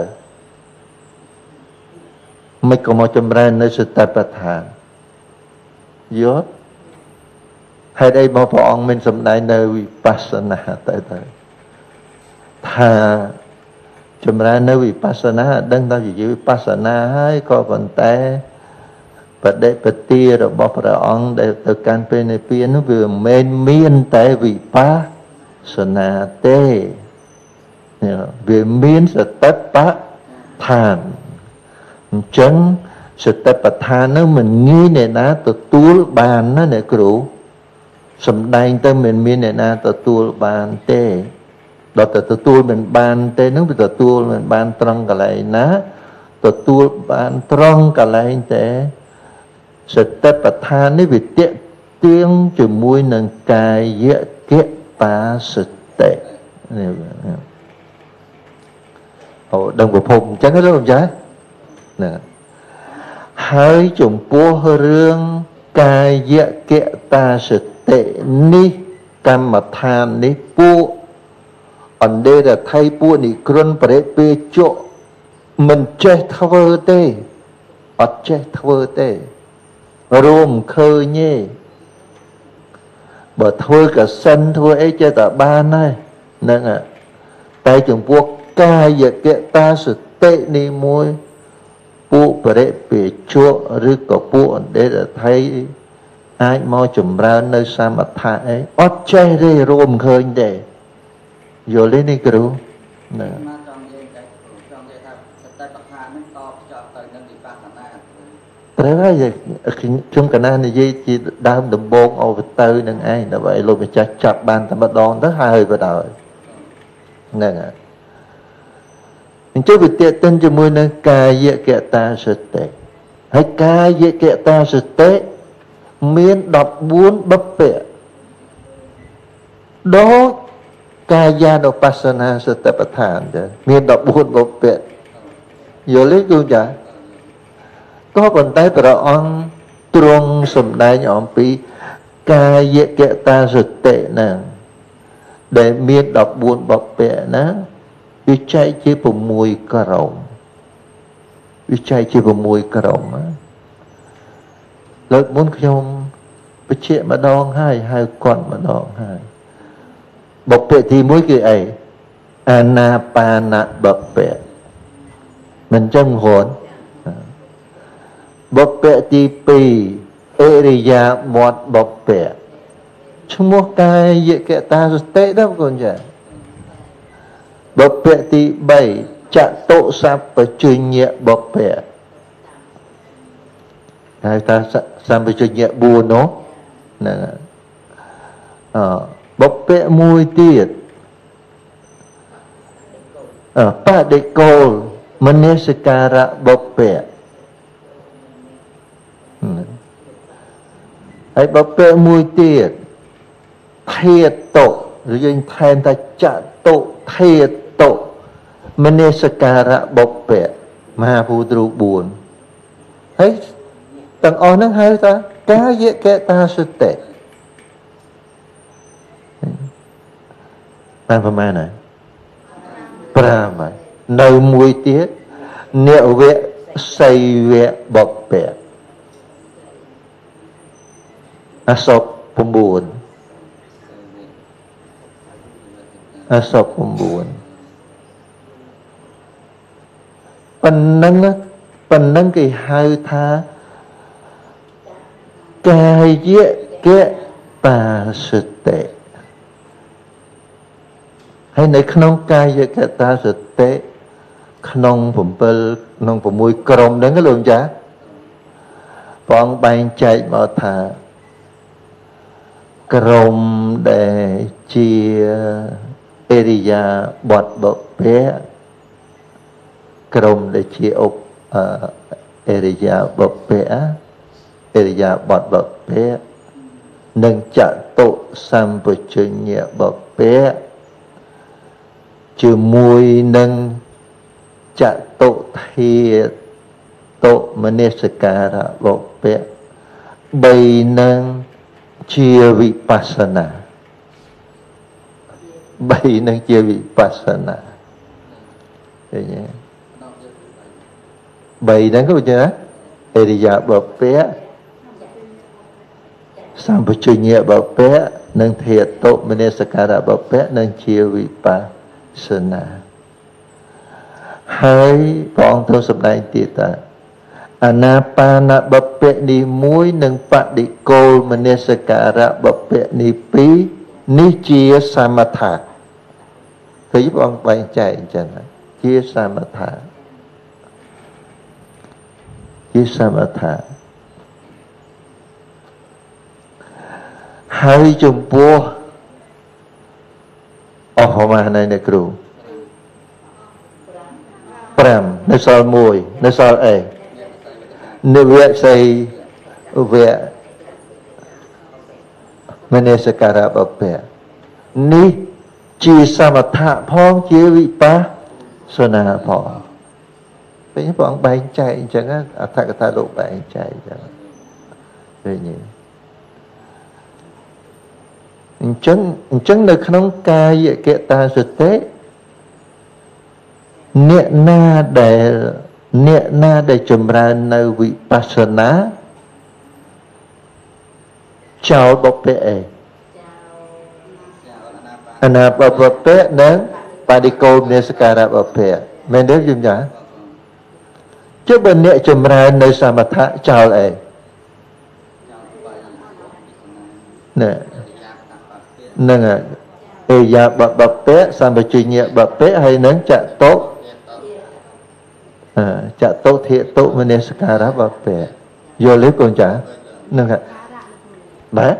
មិនក៏មកចម្រើននៅសតិប្បដ្ឋានយល់ហេតុអីមកព្រះអង្គមានសម្ដែងនៅវិបស្សនាទៅទៅថាចម្រើននៅវិបស្សនាដឹងថាជាវិបស្សនាហើយក៏ប៉ុន្តែបដិបទារបស់ព្រះអង្គដែលទៅកាន់ពេលនិព្វាននោះវាមិនមែនមានតែវិបស្សនាទេវាមានសតិប្បដ្ឋានអញ្ចឹងសតិប្បដ្ឋាននោះមិនងាយអ្នកណាទទួលបានណាអ្នកគ្រូសំដែងទៅមិនមានអ្នកណាទទួលបានទេដល់តែទទួលមិនបានទេនឹងវាទទួលមិនបានត្រង់កន្លែងណាទទួលបានត្រង់កន្លែងតែសតិប្បដ្ឋាននេះវាទាក់ទាញជាមួយនឹងកាយកិបាសតិនេះអូដឹងប្រភពអញ្ចឹងទេលោកចាណាហើយចំពោះរឿងកាយកិតាសតិនេះកម្មដ្ឋាននេះពួកអន្តរថៃពួកនិក្រនបរិពេជៈមិនចេះធ្វើទេអត់ចេះធ្វើទេរួមឃើញទេបើធ្វើកសិនធ្វើអីចេះតែបានហើយហ្នឹងតែចំពោះកាយកិតាសតិនេះមួយពួកបរិពេជៈឬក៏ពួកអន្តរថៃអាចមកចម្រើននៅសមថៈអីអត់ចេះទេរួមឃើញទេយល់ទេនេះគ្រូណាចង់និយាយតែចង់និយាយថាសតិប្បដ្ឋាននឹងតភ្ជាប់ទៅនឹងវិបស្សនាត្រូវហើយខ្ញុំកណានិយាយជាដើមដំបូងអវទៅនឹងឯងដើម្បីលោកម្ចាស់ចាប់បានតែម្ដងទៅហើយបដ ாய் ហ្នឹងហើយអញ្ចឹងវាទាក់ទិនជាមួយនឹងកាយកិតាសតិហើយកាយកិតាសតិមានដប់បួនបព្វៈដូចកាយានុបស្សនាសតិប្បដ្ឋានទៅមានដប់បួនបព្វៈយល់ទេគូចាក៏ប៉ុន្តែព្រះអង្គទ្រង់សម្ដែងអំពីកាយកិតាសតិហ្នឹងដែលមានដប់បួនបព្វៈណាវាចែកជា៦ក្រុមវាចែកជា៦ក្រុមលើកមុនខ្ញុំបញ្ជាក់ម្ដងហើយហៅគាត់ម្ដងហើយបព្វៈទីមួយគឺអីអានាបានបព្វៈមិនចឹងហនបព្វៈទីពីរអិរិយាបថបព្វៈឈ្មោះកាយកិតាសតិដែរបងចាបព្វៈទីបីចតុសព្វជញ្ញបព្វៈហើយតាសម្បជញ្ញបួននោះហ្នឹងអបព្វៈមួយទៀតអបដិកោលមនសិការៈបព្វៈហើយបព្វៈមួយទៀតធាតុឬយើងថែមថាចតុធាតុមនសិការៈបព្វៈមហាភូតរូបបួនហើយទាំងអស់ហ្នឹងហៅថាកាយកិតាសតិបានប្រមាណហើយប្រាំហើយនៅមួយទៀតនិវៈសីវៈបព្វៈអសព៩អសព៩ប៉ុណ្ណឹងប៉ុណ្ណឹងគេហៅថាកាយកិតាសតិហើយនៅក្នុងកាយកតាសតិក្នុង7ក្នុង6ក្រុមហ្នឹងលោកចាព្រះអង្គបែងចែកមកថាក្រុមដែលជាអេរិយាបថបុព្វក្រុមដែលជាឧបអេរិយាបព្វអេរិយាបថបុព្វនិងចតុសម្បជញ្ញបុព្វជាមួយនឹងចតុធាតុមនសិការៈបុព្វបីនឹងជាវិបស្សនាបីនឹងជាវិបស្សនាឃើញទេបីហ្នឹងក៏ជាអេរិយាបព្វសម្បជញ្ញបុព្វនិងធាតុមនសិការៈបុព្វនិងជាវិបស្សនាហើយព្រះអង្គទ្រង់សម្ដែងទៀតថាអានាបានបុព្វនេះមួយនិងបដិគោលមនសិការៈបុព្វនេះពីរនេះជាសមថៈឃើញព្រះអង្គបែងចែកអញ្ចឹងជាសមថៈជាសមថៈហើយចំពោះអស់ប្រមាណហើយអ្នកគ្រូប្រាំនៅសល់មួយនៅសល់អីនិវៈសីវៈមនសិការៈបុព្វនេះជាសមថៈផងជាវិបស្សនាផងពេលព្រះអង្គបែងចែកអញ្ចឹងអត្ថកថាលោកបែងចែកអញ្ចឹងឃើញទេអញ្ចឹងអញ្ចឹងនៅក្នុងកាយកតាសតិអ្នកណាដែលអ្នកណាដែលចម្រើននៅវិបស្សនាចោលបុព្វអេអនាបបុព្វនិងបដិគោលមនសិការៈបុព្វមែនទេយល់ចាចុះបើអ្នកចម្រើននៅសមថៈចោលអេណែនឹងអេយាបបុព្វសម្បជញ្ញបុព្វហើយនឹងចតុចតុធាតុមនសិការៈបុព្វយល់ទេកូនចានឹងបាទ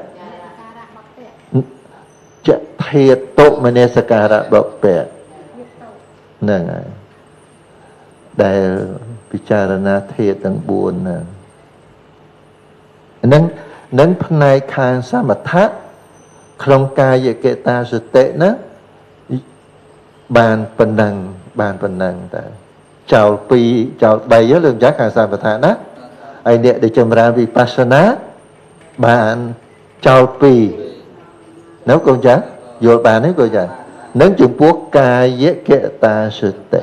ចធាតុមនសិការៈបុព្វហ្នឹងហើយដែលពិចារណាធាតុទាំងបួនហ្នឹងនឹងនឹងផ្នែកខាងសមថៈក្នុងកាយកតាសតិណាបានប៉ុណ្ណឹងបានប៉ុណ្ណឹងតើចោលពីរចោលបីលើកចាស់ខាងសមថៈណាហើយអ្នកដែលចម្រើនវិបស្សនាបានចោលពីរនៅកូនចាស់យល់បានទេកូនចាស់នឹងចំពោះកាយកតាសតិ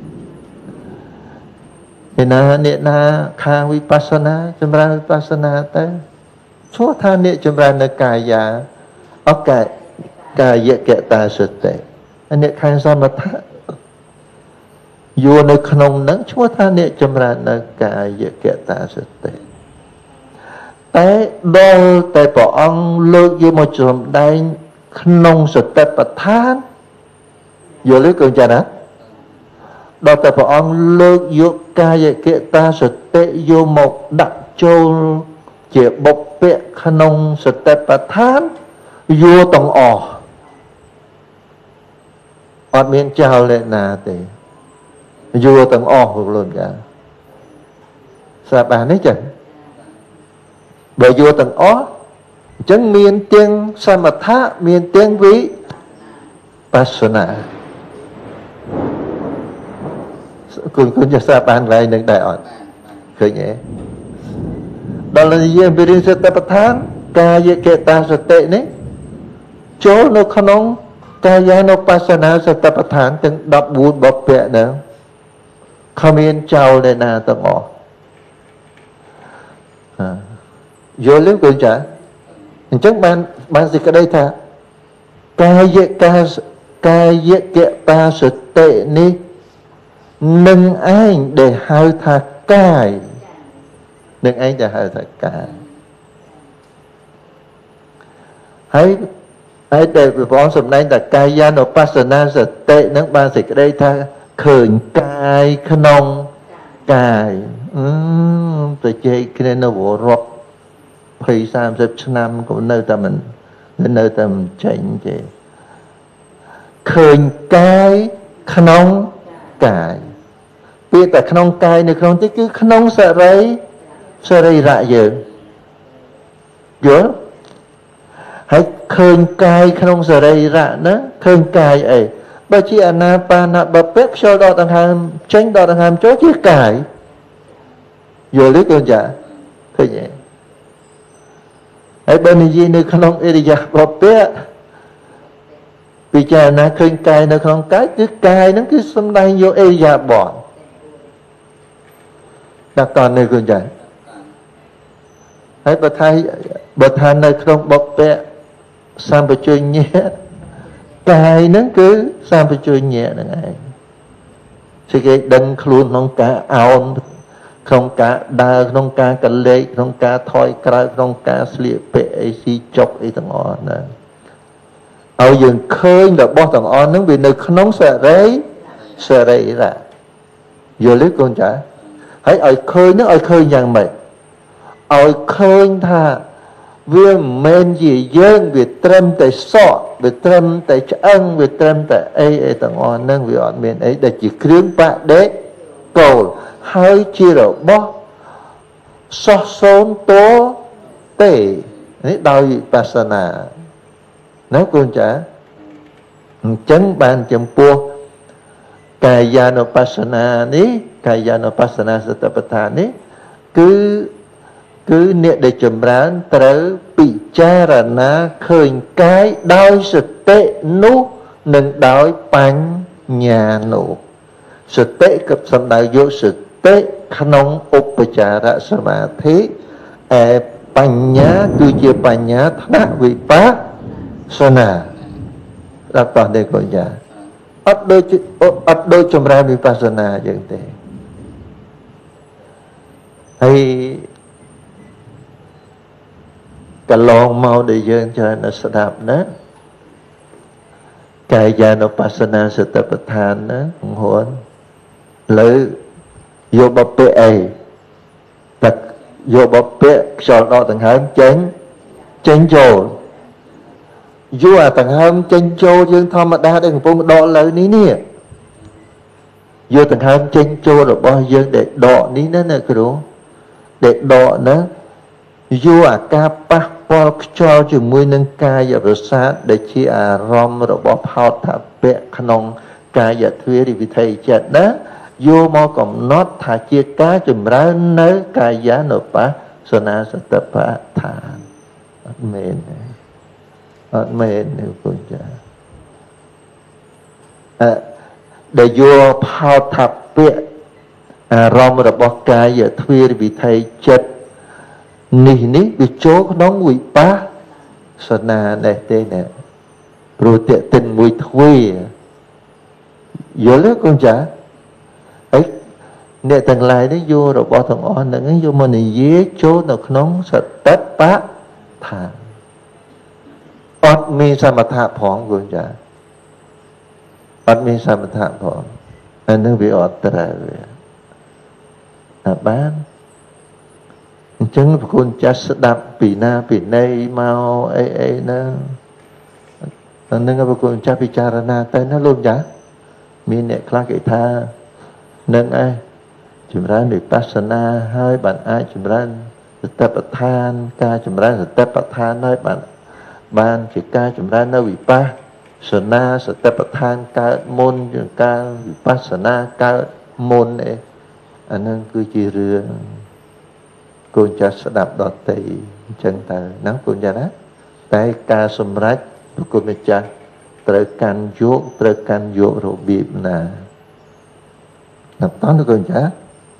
ឯណាអ្នកណាខាងវិបស្សនាចម្រើនវិបស្សនាទៅឈ្មោះថាអ្នកចម្រើននៅកាយាអកាយកាយកតាសតិអ្នកខាងសមថៈយល់នៅក្នុងនឹងឈ្មោះថាអ្នកចម្រើននៅកាយកតាសតិតែដល់តែព្រះអង្គលើកយកមកចំដែងក្នុងសតិប្បដ្ឋានយល់ទេកូនចាណាដល់តែព្រះអង្គលើកយកកាយកតាសតិយកមកដាក់ចូលជាបុព្វក្នុងសតិប្បដ្ឋានយកទាំងអស់អត់មានចោលអ្នកណាទេយកទាំងអស់លោកចាស្រាប់បានទេចឹងបើយកទាំងអស់អញ្ចឹងមានទាំងសមថៈមានទាំងវិបស្សនាគុណគុណจะស្រាប់បានកន្លែងនឹងដែរអត់ឃើញទេដល់និយាយពីរឿងសតិប្បដ្ឋានកាយកតាសតិនេះចូលនៅក្នុងកាយានុបស្សនាសតិប្បដ្ឋានទាំងដប់បួនបុព្វហ្នឹងគ្មានចោលទេណាទាំងអស់យល់ទេកូនចាអញ្ចឹងបានបានសេចក្តីថាកាយកាកាយកតាសតិនេះនឹងឯងដែលហៅថាកាយនឹងឯងដែលហៅថាកាយហើយហើយតែព្រះអង្គសម្ដែងតែកាយានុបស្សនាសតិនឹងបានសេចក្តីថាឃើញកាយក្នុងកាយអឺទៅជែកគ្នានៅរាប់ភ័យសាមសិបឆ្នាំក៏នៅតែមិននៅតែមិនចេញទេឃើញកាយក្នុងកាយពាក្យតែក្នុងកាយនៅក្នុងទីគឺក្នុងសរីសរីរៈយើងយល់ហើយឃើញកាយក្នុងសរីរៈណាឃើញកាយអីបើជាអាណាបាណបពៈខ្យល់ដកដង្ហើមចេញដកដង្ហើមចូលជាកាយយល់ទេកូនចាឃើញទេហើយបើនិយាយនៅក្នុងអិរិយាបថពៈពិចារណាឃើញកាយនៅក្នុងកាយគឺកាយហ្នឹងគឺសំដែងយកអិរិយាបថដល់តនេះកូនចាហើយបើថាបើថានៅក្នុងបពៈសម្បជញ្ញៈកាយហ្នឹងគឺសម្បជញ្ញៈហ្នឹងឯងសេចក្តីដឹងខ្លួនក្នុងការអោនក្នុងការដើរក្នុងការកលេចក្នុងការថយក្រោយក្នុងការស្លៀកពាក់អីស៊ីចុកអីទាំងអស់ហ្នឹងឲ្យយើងឃើញរបស់ទាំងអស់ហ្នឹងវានៅក្នុងសរីសរីរៈយល់ទេកូនចាហើយឲ្យឃើញហ្នឹងឲ្យឃើញយ៉ាងម៉េចឲ្យឃើញថាវាមិនមែនជាយើងវាត្រឹមតែសក់វាត្រឹមតែឆ្អឹងវាត្រឹមតែអីអីទាំងអស់ហ្នឹងវាអត់មានអីដែលជាគ្រឿងបដិកូលហើយជារបស់សោះសូនតោទេនេះដោយវិបស្សនាណាកូនចាអញ្ចឹងបានចំពោះកាយានុបស្សនានេះកាយានុបស្សនាសតិប្បដ្ឋាននេះគឺគឺអ្នកដែលចម្រើនត្រូវពិចារណាឃើញកាយដោយសតិនោះនិងដោយបញ្ញានោះសតិក៏សំដៅយកសតិក្នុងឧបចារសមាធិឯបញ្ញាគឺជាបញ្ញាថ្នាក់វិបស្សនាដល់តោះនេះកូនចាអត់ដូចអត់ដូចចម្រើនវិបស្សនាយ៉ាងទេហើយកន្លងមកដែលយើងច្រើនស្ដាប់ណាកាយានុបស្សនាសតិប្បដ្ឋានណាបង្រួនលើយកបពៈអីតែយកបពៈខ្យល់ដកដង្ហើមចេញចេញចូលយកអាដង្ហើមចេញចូលយើងធម្មតាដែលកំពុងដកលើនេះនេះយកដង្ហើមចេញចូលរបស់យើងដែលដកនេះណាណាគ្រូដែលដកណាយកអាការប៉ះពាល់ខ្យល់ជាមួយនឹងកាយប្រសាទដែលជាអារម្មណ៍របស់ផោតថពៈក្នុងកាយទ្វេរិវិធ័យចិត្តណាយកមកកំណត់ថាជាការចម្រើននៅកាយានុបស្សនាសតិប្បដ្ឋានអត់មែនអត់មែនទេគូចាអឺដែលយកផោតថពៈអារម្មណ៍របស់កាយទ្វេរិវិធ័យចិត្តនេះនេះវាចូលក្នុងវិបស្សនានេះទេណាព្រោះតេតិនមួយទ្វេយល់ទេកូនចាអីអ្នកទាំងឡាយនេះយករបស់ទាំងអស់ហ្នឹងយកមកនិយាយចូលនៅក្នុងសតិប្បដ្ឋានអត់មានសមថៈផងកូនចាអត់មានសមថៈផងអានឹងវាអត់ត្រូវវាអាបានអញ្ចឹងប្រគុណចាស់ស្ដាប់ពីណាពីណីមកអីអីណាអានឹងប្រគុណចាស់ពិចារណាទៅណាលោកចាស់មានអ្នកខ្លះគេថានឹងឯងចម្រើនវិបស្សនាហើយបានអាចចម្រើនសតិប្បដ្ឋានការចម្រើនសតិប្បដ្ឋានហើយបានបានជាការចម្រើននៅវិបស្សនាសតិប្បដ្ឋានកើតមុនជាការវិបស្សនាកើតមុនអីអានឹងគឺជារឿងកូនចាស់ស្ដាប់ដតីអញ្ចឹងទៅណាកូនចាស់ណាតែការសម្រេចប្រគុណម្ចាស់ត្រូវកាន់យកត្រូវកាន់យករបៀបណាណាតើកូនចាស់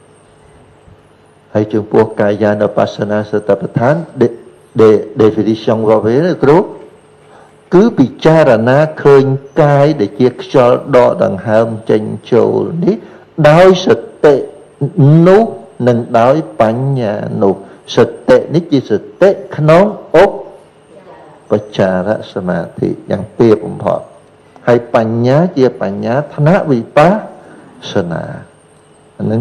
ហើយចំពោះកាយានុបស្សនាសតិប្បដ្ឋាន definition របស់វាគ្រូគឺពិចារណាឃើញកាយដែលជាខ្យល់ដកដង្ហើមចេញចូលនេះដោយសតិនោះនិងដោយបញ្ញានោះសតិនេះជាសតិក្នុងឧបបចារសមាធិយ៉ាងទាបបំផុតហើយបញ្ញាជាបញ្ញាថ្នាក់វិបស្សនានឹង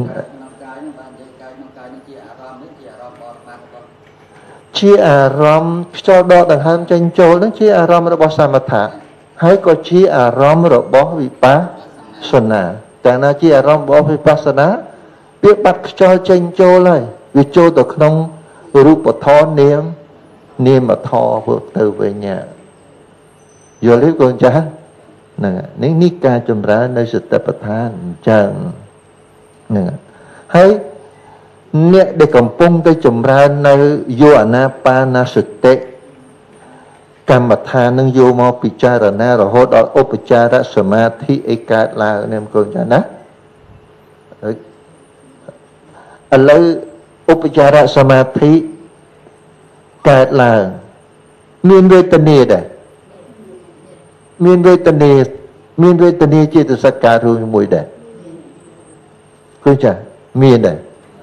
ជាអារម្មណ៍ខ្យល់ដកដង្ហើមចេញចូលនឹងជាអារម្មណ៍របស់សមថៈហើយក៏ជាអារម្មណ៍របស់វិបស្សនាតែណាជាអារម្មណ៍របស់វិបស្សនាវាបាត់ខ្យល់ចេញចូលហើយវាចូលទៅក្នុងរូបធម៌នាមនាមធម៌ធ្វើទៅវិញយល់ទេកូនចាស់ហ្នឹងនេះនេះការចម្រើននៅសតិប្បដ្ឋានអញ្ចឹងហ្នឹងហើយអ្នកដែលកំពុងទៅចម្រើននៅយោអាណាបាណសតិកម្មដ្ឋាននឹងយកមកពិចារណារហូតដល់ឧបចារសមាធិឯកើតឡើងនេះកូនចាស់ណាឥឡូវឧបចារសមាធិកើតឡើងមានវេទនាដែរមានវេទនាមានវេទនាចេតសិកកើតរួមជាមួយដែរឃើញចាមានដែរ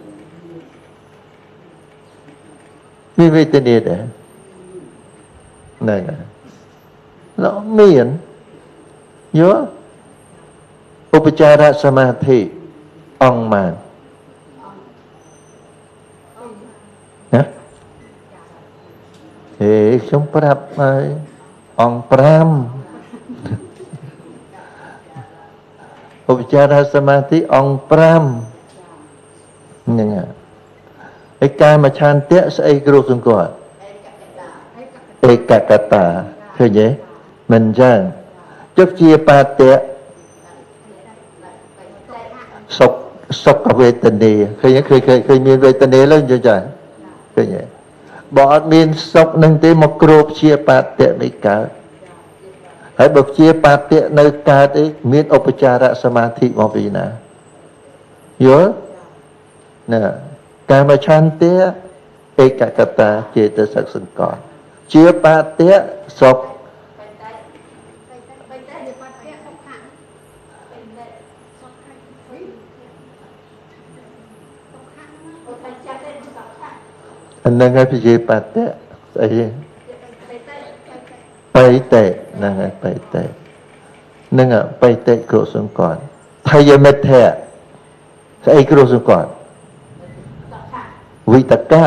មានវេទនាដែរហ្នឹងហើយលោកមានយោឧបចារសមាធិអង្គម៉ានណាហេខ្ញុំប្រាប់ហើយអង្គប្រាំឧបចារសមាធិអង្គប្រាំហ្នឹងហើយកាយមច្ឆន្ទៈស្អីគ្រោះសង្កត់ឯកកតាឃើញទេមិនចឹងចុះជាបាតៈសុខសុខវេទនាឃើញឃើញឃើញមានវេទនាឡើងចឹងចាឃើញទេបើអត់មានសុខនឹងទេមកគ្របជាបាតៈមិនកើតហើយបើជាបាតៈនៅកើតអីមានឧបចារសមាធិមកពីណាយល់ណាកាមច្ឆន្ទៈឯកកតាចេតសិកសង្កត់ជាបាតៈសុខអានឹងហើយពិជាបាតៈស្អីបៃតេហ្នឹងហើយបៃតេហ្នឹងបៃតេគ្រោះសង្កត់ថយមិទ្ធៈស្អីគ្រោះសង្កត់វិតកៈ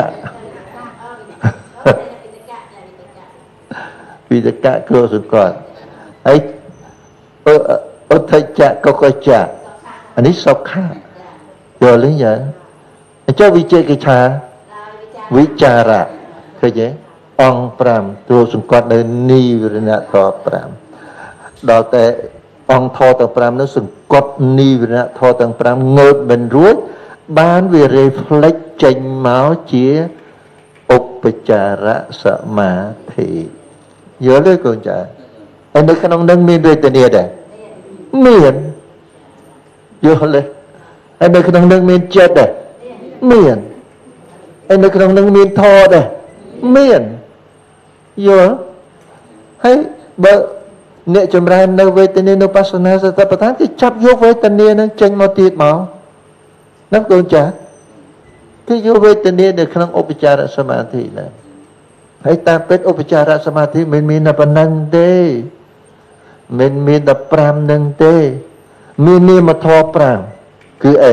វិតកៈគ្រោះសង្កត់ហើយអុថច្ចៈកកច្ចៈអានេះសុខៈយល់ទេយ៉ាងអញ្ចឹងវិជេកិច្ឆាវិចារៈឃើញទេអង្គប្រាំទ្រសង្កត់នៅនិវរណៈធម៌ប្រាំដល់តែអង្គធម៌ទាំងប្រាំនោះសង្កត់និវរណៈធម៌ទាំងប្រាំងើបមិនរួចបានវា reflect ចេញមកជាឧបចារសមាធិយល់ទេកូនចាហើយនៅក្នុងនឹងមានវេទនាដែរមានយល់ទេហើយនៅក្នុងនឹងមានចិត្តដែរមានហើយនៅក្នុងនឹងមានធម៌ដែរមានយល់ហើយបើអ្នកចម្រើននៅវេទនានុបស្សនាសតិប្បដ្ឋានគេចាប់យកវេទនានឹងចេញមកទៀតមកណាកូនចាគេយកវេទនានៅក្នុងឧបចារសមាធិណាហើយតាមពិតឧបចារសមាធិមិនមានតែប៉ុណ្្នឹងទេមិនមានតែប្រាំនឹងទេមាននាមធម៌ប្រាំគឺអី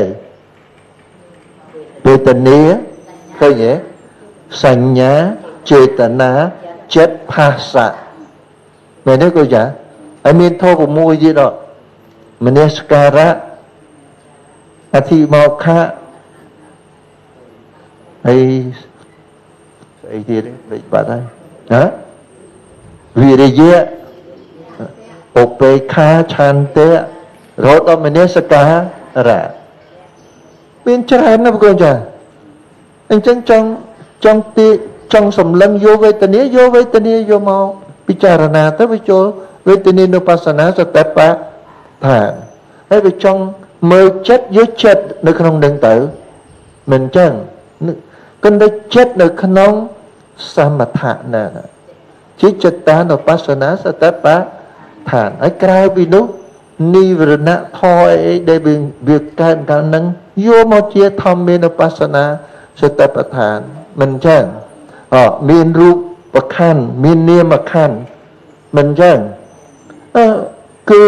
វេទនាឃើញទេសញ្ញាចេតនាចិត្តផាសៈមែនទេកូនចាហើយមានធម៌៦ទៀតដល់មនសិការៈអធិមោខៈហើយស្អីទៀតលេចបាត់ហើយណាវិរិយៈឧបេក្ខាឆន្ទៈរហូតដល់មនសិការៈមានច្រើនណាស់កូនចាអញ្ចឹងចង់ចង់ទីចង់សម្លឹងយកវេទនាយកវេទនាយកមកពិចារណាទៅវាចូលវេទនានុបស្សនាសតិប្បដ្ឋានហើយវាចង់មើលចិត្តយកចិត្តនៅក្នុងនឹងទៅមិនអញ្ចឹងគិតចិត្តនៅក្នុងសមថៈណាជាចិត្តតានុបស្សនាសតិប្បដ្ឋានហើយក្រៅពីនោះនិវរណៈធម៌អីដែលវាកើតកាលនឹងយកមកជាធម្មានុបស្សនាសតិប្បដ្ឋានមិនអញ្ចឹងអមានរូបประคันมีเนียมขันมันยังเออคือ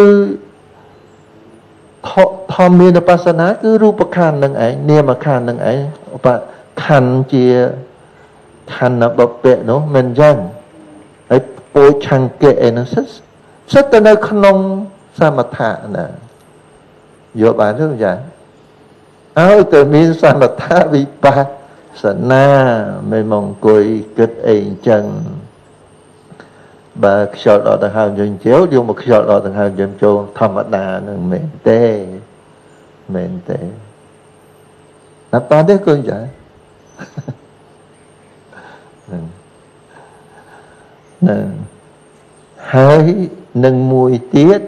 ทอมมีนปัสนาคือรูปขันนั่งไอเนียมขันนั่งไอปะขันเจียขันนับเปะเนาะมันยังไอโปชังเกะนั่นสักสักแต่ในขนมสมถะนะโยบานเรื่องอย่างเอาแต่มีสมถะวิปัสสนาไม่มองกุยเกิดเองจังบาขยอดออกทางหางยังเจียวอยู่มาขยอดออกทางหางยังโจธรรมดาหนึ่งเมนเต้เมนเต้นับตาได้ก็อย่างนั่นนั่นให้หนึ่งมวยเตี้ย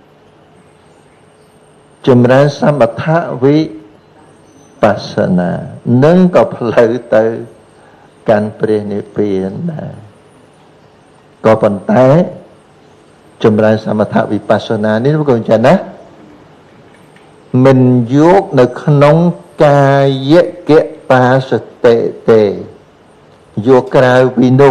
จำเริญสมถะวิปัสสนานึ่งก็เพลิดเตอการเปลี่ยนเปลี่ยนได้ก็ปัญไตจำเริญสมถะวิปัสสนานี่พวกคุณจะนะมันยกในขนมกายเกะปาสเตเตโยกรายวินุ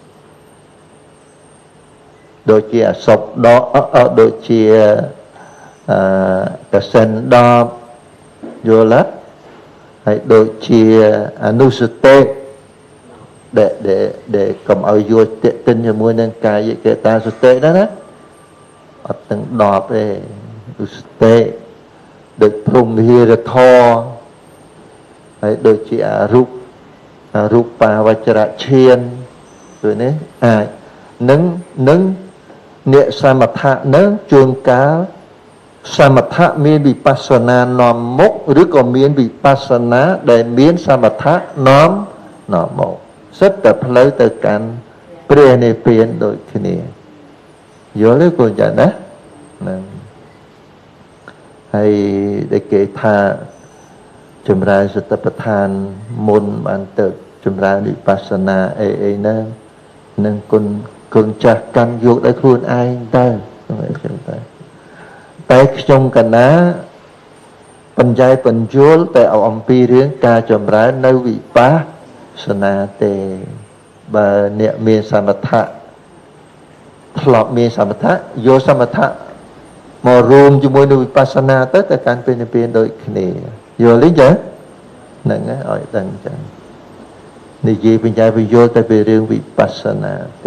โดยเชียศพดอโดยเชียกระเซ็นดอบโยลัดให้โดยเชียอนุสเตเดเดเดกำเอาโยเตตินจมูกนั่งกายเกตาสเตนั่นนะอัดตั้งดอบเลยอนุสเตโดยพรหมวิรทอให้โดยเชียรูปรูปปาวจระเชียนตัวนี้อ่านึงนึงเนี่ยสมถะนึงจงกาสมถะมีวิปัสสนานอมมกหรือก็มีวิปัสสนาได้มีสมถะน้อมน้อมมกสัตแต่เพลิดแต่กันเปลี่ยนในเปลี่ยนโดยที่นี่โยนเลยคุณจะนะนั่นให้ได้เกตาจำรายสตประทานมนบันเติกจำรายวิปัสสนาเอเอนั่นนั่นคนคนจักกันโยกได้ครูนไอได้ต้องไอ้เช่นไรแต่ชงกันนะปัญญาปัญญลแต่เอาอมปีเรื่องการจำรายในวิปัสสนาเตบาเนี่ยมีสมถะถลอกมีสมถะโยสมถะมารวมอยู่ในวิปัสสนาแต่แต่การเป็นเปลี่ยนโดยขี้นี่โยลิ้นจ้ะนั่นไงอ่อยตั้งจังนี่จีปัญญาปัญญลแต่เป็นเรื่องวิปัสสนาเต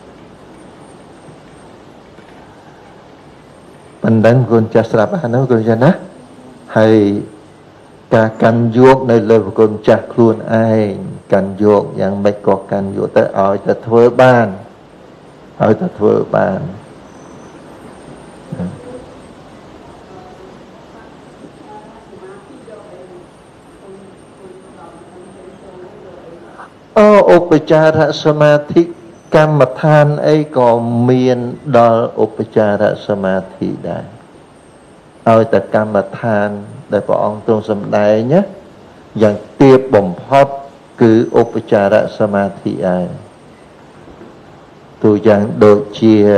ปันดังคนจะสลับอันนั้นคนจะนะให้การกันโยกในเรื่องคนจะครูนไอกันโยกอย่างไม่ก่อกันโยกแต่เอาแต่เทอบ้านเอาแต่เทอบ้านอ๋ออุปจารสมาธิกรรมฐานไอ้ก็เมียนดอลอุปจารสมาธิได้เอาแต่กรรมฐานได้พระองค์ทรงสำแดงเนี่ยอย่างเตียบบ่มพบคืออุปจารสมาธิไอตัวอย่างโดยเชีย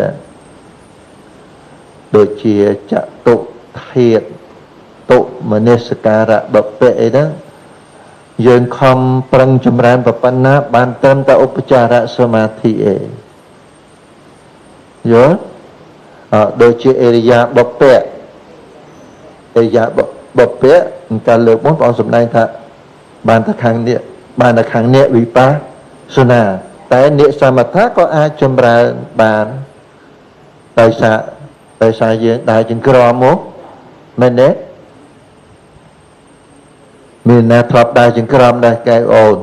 โดยเชียจะตุเทียตุมเนสการะแบบเปะนั้นยืนคำปรังจำรานปปันนะบานเติมแต่อุปจารสมาธิเองเยอะโดยเชียเอริยาแบบเปะเอริยาแบบเปะการเลือกม้วนปองสมนายท่าบานตะคังเนี่ยบานตะคังเนี่ยวิปัสสนาแต่เนี่ยสมถะก็อาจำรานบานโดยสะโดยสายยืนได้จึงกรอมุไม่เน็ตมีนาทบได้จึงกรอมได้แก่โอน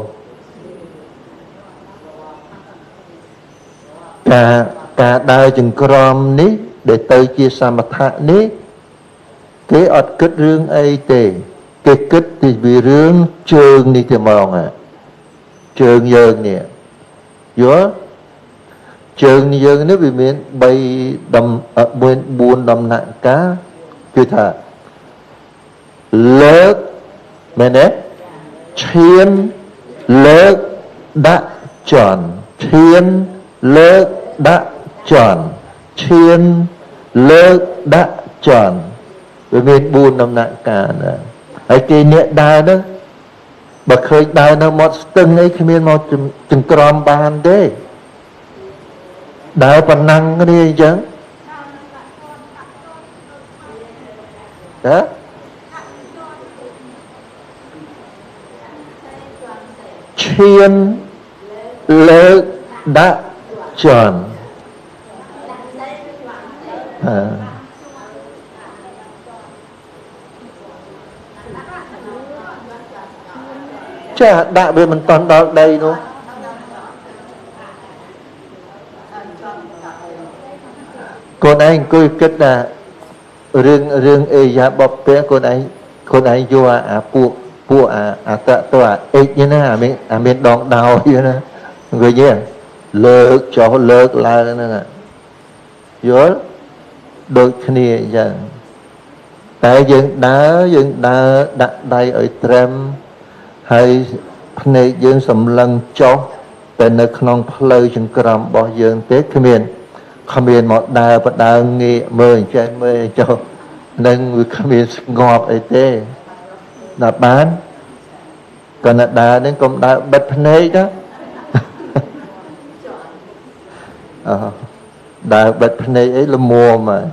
การการได้จึงกรอมนี้để tới chia sẻ mặt hạ ní cái ọt kết rương ấy tề cái kết thì vì rương trường đi thì mong à trường dơn nè dứa trường dơn nếu vì miễn bay đầm ở bên buôn đầm nặng cá cứ thà lớp mẹ nè thiên lớp đã tròn thiên lớp đã tròn thiên lớp đã tròn vì mình buồn nằm nặng cả nèไอ้เกเนี่ยได้นะบักเคยได้นะหมดตึงไอ้ขมิ้นหมดจึงกรอมบานเด้ដើរប៉ុណ្ណឹងគ្នាអញ្ចឹងហ៎ឈានលើកដាក់ជន់អឺចាដាក់វាមិនតាន់ដល់ដីនោះកូនឯងអង្គុយគិតថារឿងរឿងអេយ៉ាបបពេលកូនឯងកូនឯងយកអាពួកពួកអាអាតតអាអេចនេះណាអាមានអាមានដងដោយណាអង្គុយយេលើកចុះលើកឡើងហ្នឹងយល់ដូចគ្នាអញ្ចឹងតែយើងដើរយើងដើរដាក់ដៃឲ្យត្រឹមហើយភ្នែកយើងសម្លឹងចុះតែនៅក្នុងផ្លូវចង្ក្រមរបស់យើងទេគ្មានគ្មានមកដើរបដើងាកមើលអញ្ចេះមើលចុះនឹងវាគ្មានស្ងប់អីទេដល់បានកណ្ដាលនឹងកុំដើរបិទភ្នែកណាអឺដើរបិទភ្នែកអីល្មមហើយ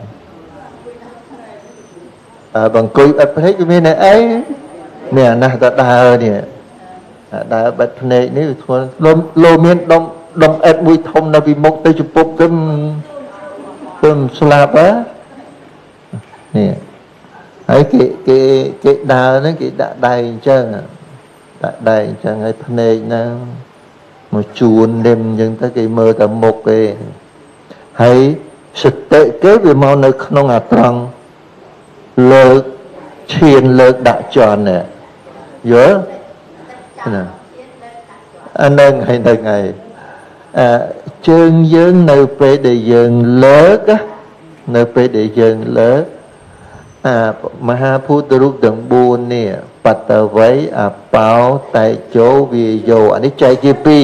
អើបង្គុយបិទភ្នែកវាមានអីនេះអាណាស់តដើរនេះដើរបិទភ្នែកនេះវាធ្ងន់លោលោមានដុំដុំអិតមួយធំនៅពីមុខទៅជពុកគឹមគឹមស្លាប់ហ៎នេះហើយគេគេគេដើរហ្នឹងគេដាក់ដៃអញ្ចឹងដាក់ដៃអញ្ចឹងហើយភ្នែកហ្នឹងមកជួននិមអញ្ចឹងទៅគេមើលតែមុខគេហើយសតិគេវាមកនៅក្នុងអាត្រង់លើកឈានលើកដាក់ចន់នេះយល់ណាអានឹងហើយនឹងហើយអឺជើងយើងនៅពេលដែលយើងលើកនៅពេលដែលយើងលើកអាមហាភូតរូបទាំងបួននេះបតវ័យអបោតេជោវាយោអានេះចែកជាពីរ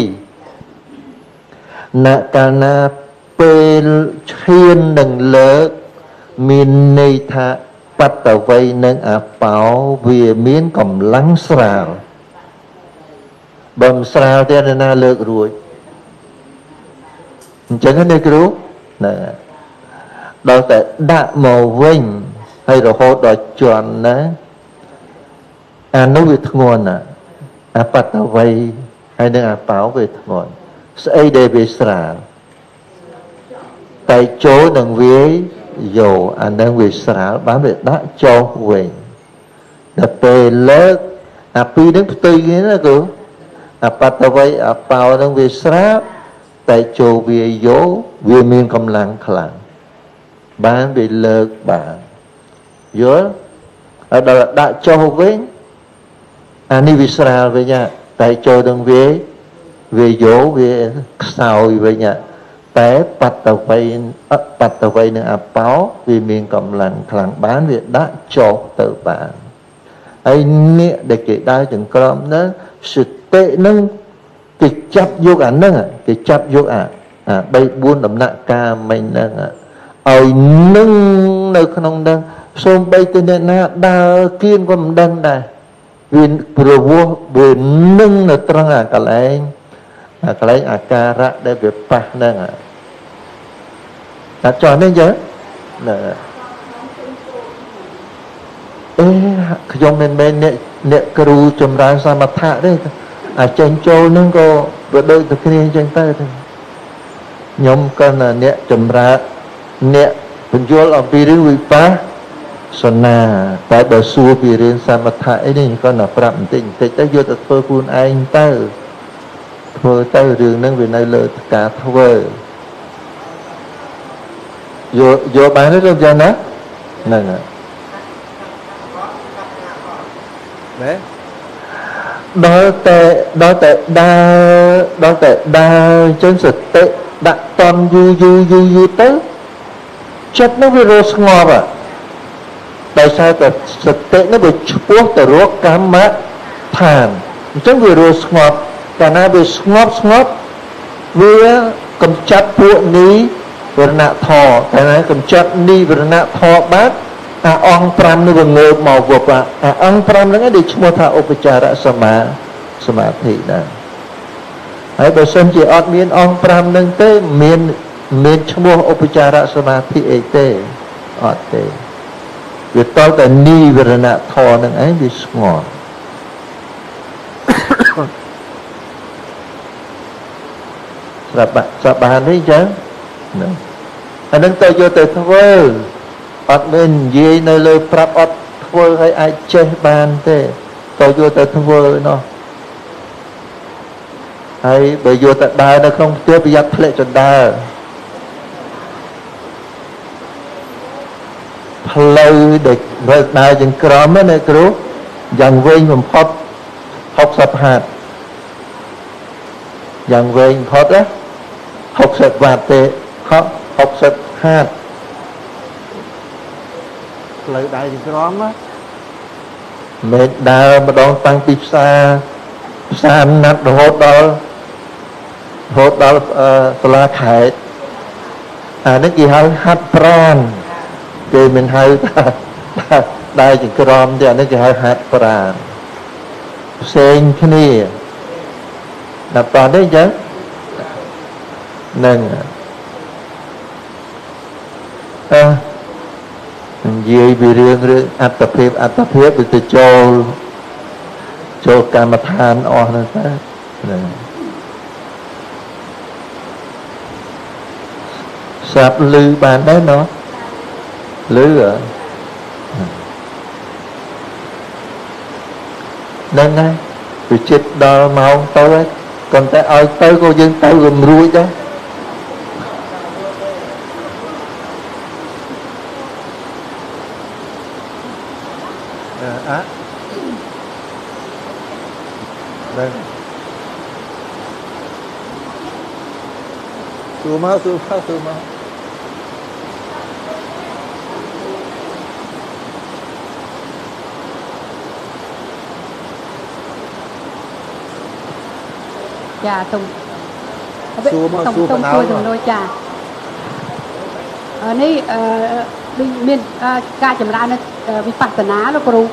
ណកាលណាពេលឈាននឹងលើកមានន័យថាបតវ័យនិងអបោវាមានកម្លាំងស្រាលបើមិនស្រាលទេណាលើករួចអញ្ចឹងណាគ្រូណាដល់តែដាក់មកវិញហើយរហូតដល់ជន់ណាអានោះវាធ្ងន់ណាអបតវ័យហើយនឹងអបោវាធ្ងន់ស្អីដែលវាស្រាលតែចូលនឹងវាយោអានឹងវាស្រាលបានវាដាក់ចុះវិញដល់ពេលលើកអាពីរនឹងផ្ទុយគ្នាណាគ្រូអបតវ័យអបោនឹងវាស្រាលតែចូលវាយោវាមានកម្លាំងខ្លាំងបានវាលើកបានយល់ហើយដល់ដាក់ចុះវិញអានេះវាស្រាលវិញតែចូលនឹងវាវាយោវាខ្សោយវិញតែបតវ័យអបតវ័យនឹងអបោវាមានកម្លាំងខ្លាំងបានវាដាក់ចុះទៅបានហើយនេះដែលគេដើរចង្ក្រមហ្នឹងសតិហ្នឹងគេចាប់យកអាហ្នឹងគេចាប់យកអាអាបីបួនដំណាក់កាលមិញហ្នឹងឲ្យនឹងនៅក្នុងហ្នឹងសូម្បីតែអ្នកណាដើរគៀនក៏មិនដឹងដែរវាប្រវោះវានឹងនៅត្រង់អាកន្លែងអាកន្លែងអាការៈដែលវាប៉ះហ្នឹងតែចោះនេះចឹងណាអេខ្ញុំមិនមែនអ្នកអ្នកគ្រូចម្រើនសមថៈទេអាចេញចូលហ្នឹងក៏វាដូចតែគ្នាអញ្ចឹងទៅខ្ញុំក៏អ្នកចម្រើនអ្នកបញ្យល់អំពីរឿងវិបស្សនាតែបើសួរពីរឿងសមថៈអីនេះក៏ណាប្រាប់បន្តិចបន្តិចទៅយកទៅធ្វើខ្លួនឯងទៅធ្វើទៅរឿងហ្នឹងវានៅលើការធ្វើយកយកបានទេលោកចាណាហ្នឹងហើយណែដល់តែដល់តែដើរដល់តែដើរអញ្ចឹងសតិដាក់តន់យូរយូរយូរយូរទៅចិត្តនោះវារស់ស្ងប់อ่ะដោយសារតែសតិនោះវាឆ្ពោះទៅរកកម្មដ្ឋានអញ្ចឹងវារស់ស្ងប់កាលណាវាស្ងប់ស្ងប់វាកំចាត់ពួកនេះវរណៈធរតែណាកំចាត់នេះវរណៈធរបាត់អាអង្គប្រាំនេះវាងើបមកវប់អាអង្គប្រាំហ្នឹងឯងដែលឈ្មោះថាឧបចារសមាសមាធិដែរហើយបើសិនជាអត់មានអង្គប្រាំហ្នឹងទេមានមានឈ្មោះឧបចារសមាធិអីទេអត់ទេវាតតែនិវរណៈធម៌នឹងឯងវាស្ងល់ស្រាប់ស្រាប់បានទេអញ្ចឹងហ្នឹងអានឹងទៅយកទៅធ្វើអត់មាននិយាយនៅលើប្រាប់អត់ធ្វើឲ្យអាចចេះបានទេទៅយកទៅធ្វើនោះហើយបើយកទៅដើរនៅក្នុងផ្ទះប្រយ័ត្នធ្លាក់ចណ្ដើរផ្លូវដែលរើដើរជាងក្រមណាគ្រូយ៉ាងវែងបំផុតហុកសិបហាត់យ៉ាងវែងបំផុតណាហុកសិបវ៉ាត់ទេហុកហុកសិបហាត់ផ្លូវដើរជាងក្រមណាមិនដើរម្ដងតាំងពីផ្សារផ្សារណាត់រហូតដល់រហូតដល់សាលាខេត្តអានេះគេហៅហាត់ប្រាណគេមិនហៅថាដើរជាក្រមទេអានេះគេហៅហាត់ប្រាណផ្សេងគ្នាដល់តោះនេះអញ្ចឹងនឹងអឺនិយាយពីរឿងរឿងអត្តភាពអត្តភាពវាទៅចូលចូលកម្មដ្ឋានអស់ហ្នឹងទៅហ្នឹងស្រាប់ឮបានដែរណោះឮហ្នឹងហើយវាចិត្តដល់ម៉ោងទៅហើយcònតែឲ្យទៅក៏យើងទៅរំរួចដែរអឺហ្នឹងសួរមកសួរមកសួរមកចាសូមសួរមកសួរបណ្ដោយសំណួរចានេះអឺមានការចម្រើនវិបស្សនាលោកគ្រូ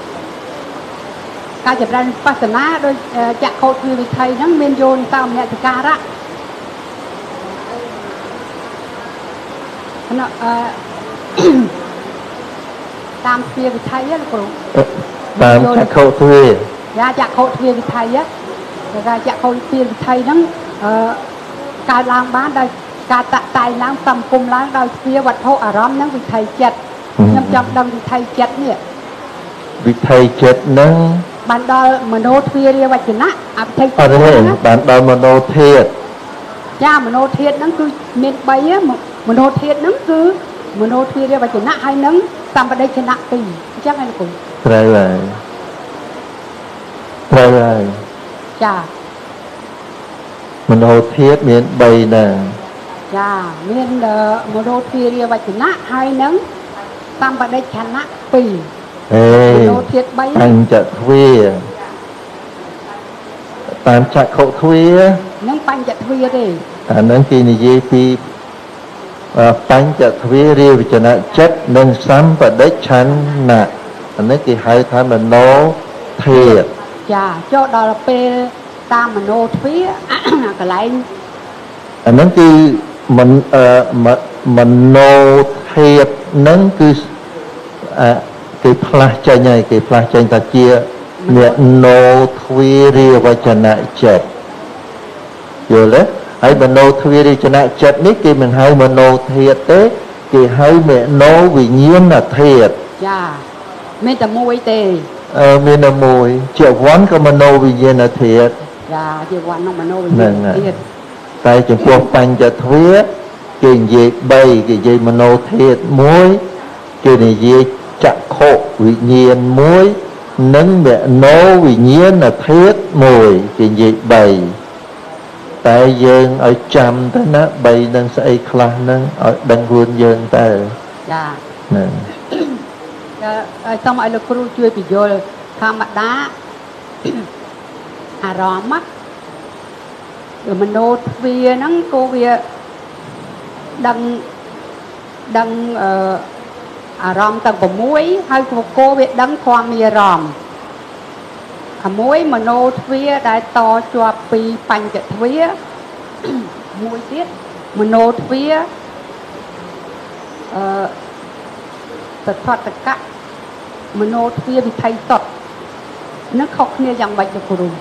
ការចម្រើនវិបស្សនាដោយចក្ខុទ្វាវិថីហ្នឹងមានយោនិតាមនតិការៈអឺតាមទ្វាវិថីលោកគ្រូតាមចក្ខុទ្វាចាចក្ខុទ្វាវិថីការចក្ខុទ្វាវិថីហ្នឹងអឺកើតឡើងបានដោយការតាក់តែងឡើងសំគុំឡើងដោយទ្វាវត្ថុអារម្មណ៍ហ្នឹងវិថីចិត្តខ្ញុំចង់ដឹងវិថីចិត្តនេះវិថីចិត្តហ្នឹងបានដល់មโนទ្វារាវចនៈអវិថីចិត្តហ្នឹងបានដល់មโนធាតុចាមโนធាតុហ្នឹងគឺមានបីមโนធាតុហ្នឹងគឺមโนទ្វារាវចនៈហើយនឹងសម្បដិជនៈពីរអញ្ចឹងឯងលោកគ្រូត្រូវហើយត្រូវហើយចាមโนធាតុមានបីដែរចាមានមโนទ្វារាវចនៈហើយនឹងសម្បដិជនៈពីរអេមโนធាតុបីបញ្ចទ្វាតាមចក្ខុទ្វានឹងបញ្ចទ្វាទេអានឹងគេនិយាយពីបញ្ចទ្វារាវចនៈចិត្តនិងសម្បដិឆន្ទៈអានេះគេហៅថាមโนធាតុចាចូលដល់ពេលតាមមโนទ្វាកន្លែងអាហ្នឹងគឺមិនអឺមโนធាតុហ្នឹងគឺអគេផ្លាស់ចេញហើយគេផ្លាស់ចេញថាជាមโนទ្វារាវចនៈចិត្តយល់ទេហើយមโนទ្វារាវចនៈចិត្តនេះគេមិនហៅមโนធាតុទេគេហៅមโนវិញ្ញាណធាតុចាមានតែមួយទេអឺមានតែមួយជាវ័នក៏មโนវិញ្ញាណធាតុចាជាវ័ននោះមโนវិញ្ញាណធាតុតែចំពោះបញ្ចទ្វាគេនិយាយបីគេនិយាយមโนធាតុមួយគេនិយាយចក្ខុវិញ្ញាណមួយនិងមโนវិញ្ញាណធាតុមួយគេនិយាយបីតែយើងឲ្យចាំទៅណាបីនឹងស្អីខ្លះហ្នឹងឲ្យដឹងខ្លួនយើងទៅចាហ្នឹងហើយសូមឲ្យលោកគ្រូជួយបញ្យល់ធម្មតាអារម្មណ៍មโนទ្វាហ្នឹងក៏វាដឹងដឹងអឺអារម្មណ៍ទាំង៦ហើយក៏គោវាដឹងធម្មអារម្មណ៍អាមួយមโนទ្វាដែលតជាប់ពីបញ្ចទ្វាមួយទៀតមโนទ្វាអឺសទ្ធតកៈមโนទ្វាវិថីសុតនឹងខុសគ្នាយ៉ាងម៉េចលោកគ្រូ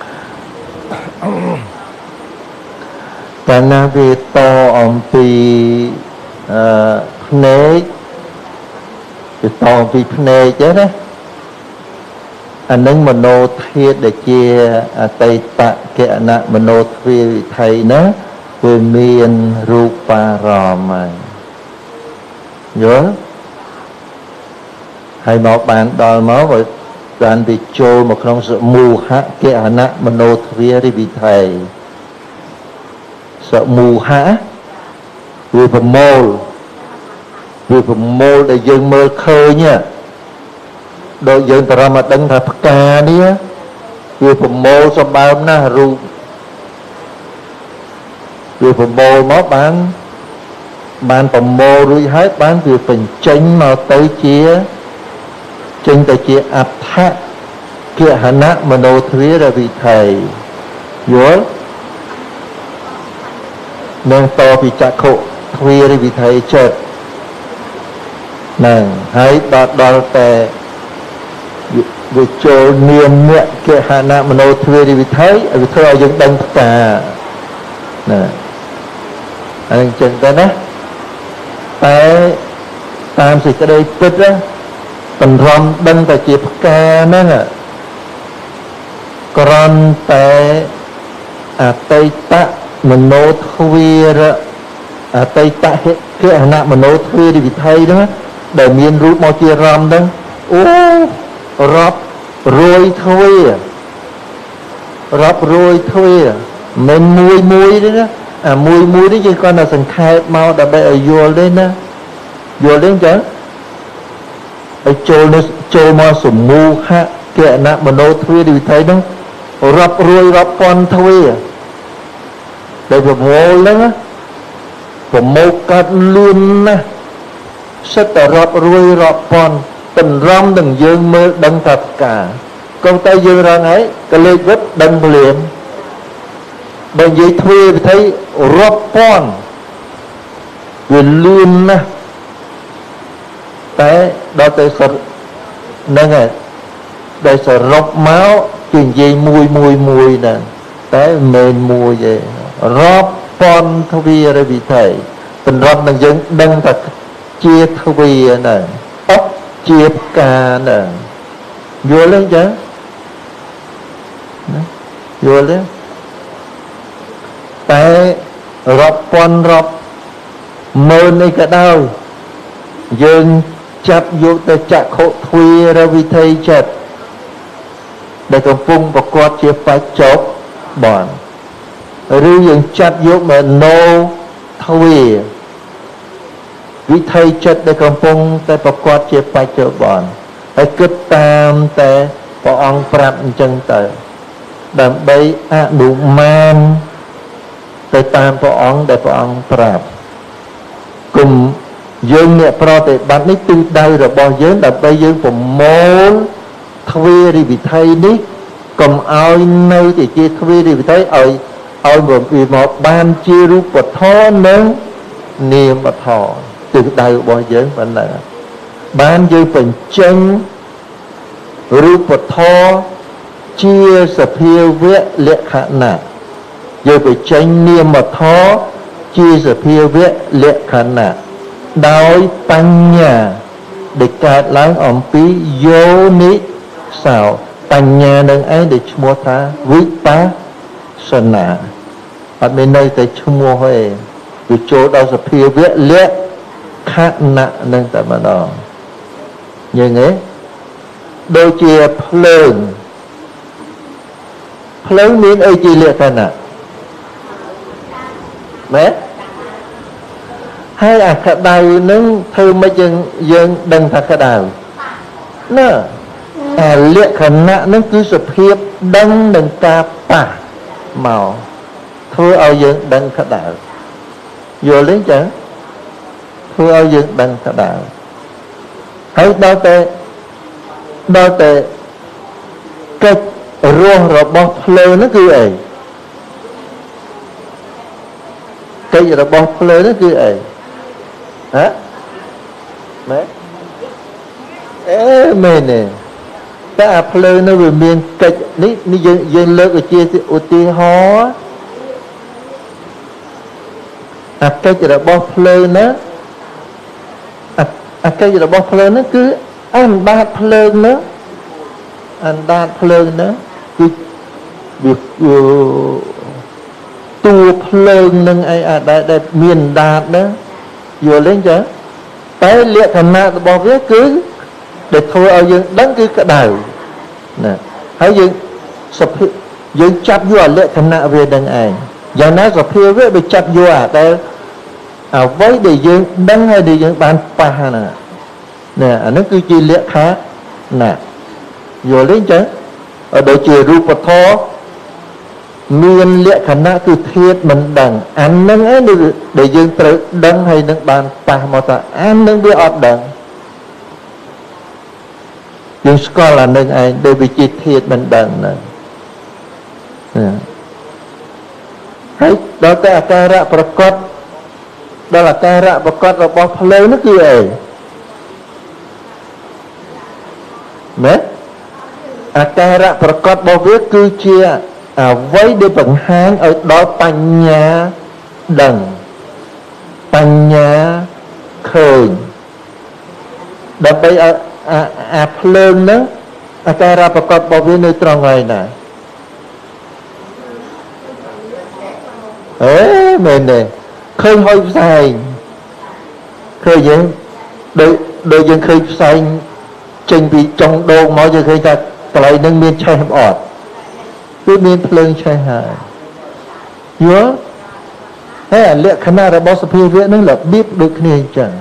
កាលណាវាតអំពីអឺភ្នែកវាតអំពីភ្នែកទេណាអានឹងមโนធាតុដែលជាអតីតកៈណមโนទ្វាវិថីណាវាមានរូបារម្មណ៍ហើយយល់ហើយមកបានដល់មកបើបានវាចូលមកក្នុងសមូហៈកៈណមโนទ្វាវិថីសមូហៈវាប្រមូលវាប្រមូលដែលយើងមើលឃើញដូចយើងតរមកដឹងថាផ្កានេះវាប្រមូលសម្បើមណាស់រូបវាប្រមូលមកបានបានប្រមូលរួចហើយបានវាបញ្ចេញមកទៅជាចេញទៅជាអដ្ឋកៈណមโนទ្វារវិថីយល់នឹងតពីចក្ខុទ្វារវិថីចិត្តហ្នឹងហើយដល់ដល់តែវាចូលនាមអ្នកកៈណមโนទ្វារវិថីវាធ្វើឲ្យយើងដឹងផ្កាណាអញ្ចឹងទៅណាតែតាមសេចក្តីពិតណាបន្រំដឹងតែជាផ្កាហ្នឹងក្រន់តែអតីតមโนទ្វារអតីតកៈណមโนទ្វារវិថីហ្នឹងដែលមានរូបមកជារំហ្នឹងអូរាប់រយទ្វាររាប់រយទ្វារមិនមួយមួយទេណាអាមួយមួយនេះយើងគាត់តែសង្ខេបមកដើម្បីឲ្យយល់ទេណាយល់ទេអញ្ចឹងឲ្យចូលនេះចូលមកសមូហៈកៈណមโนទ្វារវិថីហ្នឹងរាប់រយរាប់ពាន់ទ្វារដែលប្រមូលហ្នឹងប្រមូលកាត់លឿនណាស់សិតតែរាប់រយរាប់ពាន់តម្រំនឹងយើងមើលដឹងថាផ្កាកុំតែយើងរងហើយកលេចវិតដឹងភ្លាមបើនិយាយទ្វារវិថីរាប់ពាន់វាលឿនណាស់តែដល់ទៅហ្នឹងហើយដែលសរុបមកគឺនិយាយមួយមួយមួយហ្នឹងតែមិនមែនមួយទេរាប់ពាន់ទ្វារវិថីតម្រំនឹងយើងដឹងថាជាទ្វារហ្នឹងអត់ជាផ្កាហ្នឹងយល់ទេអញ្ចឹងណាយល់ទេតែរាប់ពាន់រាប់ម៉ឺនអីក៏ដោយយើងចាប់យកទៅចក្ខុទ្វារវិថីចិត្តដែលកំពុងប្រកបជាបច្ចុប្បន្នឬយើងចាត់យកមโนទ្វារវិថីចិត្តដែលកំពុងតែប្រកបជាបច្ចុប្បន្នហើយគិតតាមតែព្រះអង្គប្រាប់អញ្ចឹងទៅដើម្បីអនុមានទៅតាមព្រះអង្គដែលព្រះអង្គប្រាប់គុំយើងអ្នកប្រតិបត្តិនេះទិសដៅរបស់យើងដើម្បីយើងប្រមូលទ្វារវិថីនេះកុំឲ្យនៅតែជាទ្វារវិថីឲ្យឲ្យមកបានជារូបធម៌និងនាមធម៌ទិសដៅរបស់យើងប៉ុណ្ណឹងបានយើងបញ្ចេញរូបធម៌ជាសភាវៈលក្ខណៈយើងបញ្ចេញនាមធម៌ជាសភាវៈលក្ខណៈដោយបញ្ញាដែលកើតឡើងអំពីយោនិសោបញ្ញានឹងឯងដែលឈ្មោះថាវិបស្សនាអត់មាននៅតែឈ្មោះទេវាចូលដល់សភាវៈលក្ខណៈនឹងតែម្ដងយើងទេដូចជាភ្លើងភ្លើងមានអីជាលក្ខណៈមែនហើយអាក្តៅនឹងធ្វើមិនយើងយើងដឹងថាក្តៅណាអាលក្ខណៈនឹងគឺសភាពដឹងនឹងការប៉ះមកធ្វើឲ្យយើងដឹងក្តៅយល់ទេចឹងធ្វើឲ្យយើងដឹងក្តៅហើយដល់តែដល់តែកិច្ចរស់របស់ភ្លើងហ្នឹងគឺអីកិច្ចរបស់ភ្លើងហ្នឹងគឺអីហ៎មែនអេមែនទេតែអាភ្លើងនោះវាមានកិច្ចនេះនេះយើងយើងលើកឧទាឧទាហរណ៍អាកិច្ចរបស់ភ្លើងណាអាកិច្ចរបស់ភ្លើងហ្នឹងគឺអណ្ដាតភ្លើងណាអណ្ដាតភ្លើងណាគឺវាតួភ្លើងនឹងអីអាដែលមានអណ្ដាតណាយល់ទេចាតែលក្ខណៈរបស់វាគឺដែលធ្វើឲ្យយើងដឹងគឺក្តៅណាហើយយើងសភាពយើងចាប់យកលក្ខណៈវានឹងឯងយ៉ាងណាសភាវៈវាចាប់យកអាដែលអ្វីដែលយើងដឹងហើយដែលយើងបានប៉ះណាណាអានោះគឺជាលក្ខណៈយល់ទេចឹងដូចជារូបធម៌មានលក្ខណៈគឺធាតុមិនដឹងអានឹងឯងដែលយើងត្រូវដឹងហើយនឹងបានប៉ះមកថាអានឹងវាអត់ដឹងយើងស្គាល់អានឹងឯងដែលវាជាធាតុមិនដឹងហ្នឹងហើយដល់តែអាការៈប្រកបដល់អាការៈប្រកបរបស់ភ្លើងនោះគឺអីមែនអាការៈប្រកបរបស់វាគឺជាអ្វីដែលបង្ហាញឲ្យដល់បញ្ញាដឹងបញ្ញាឃើញដើម្បីឲ្យអាភ្លើងហ្នឹងអាការៈប្រកបរបស់វានៅត្រង់ហើយណាអេមែនទេឃើញហើយផ្សែងឃើញយើងដូចដូចយើងឃើញផ្សែងចេញពីចុងដូងមកយើងឃើញថាកន្លែងហ្នឹងមានឆេះអត់គឺមានភ្លើងឆេះហើយយល់ហើយលក្ខណៈរបស់សភាវៈហ្នឹងរបៀបដូចគ្នាអញ្ចឹង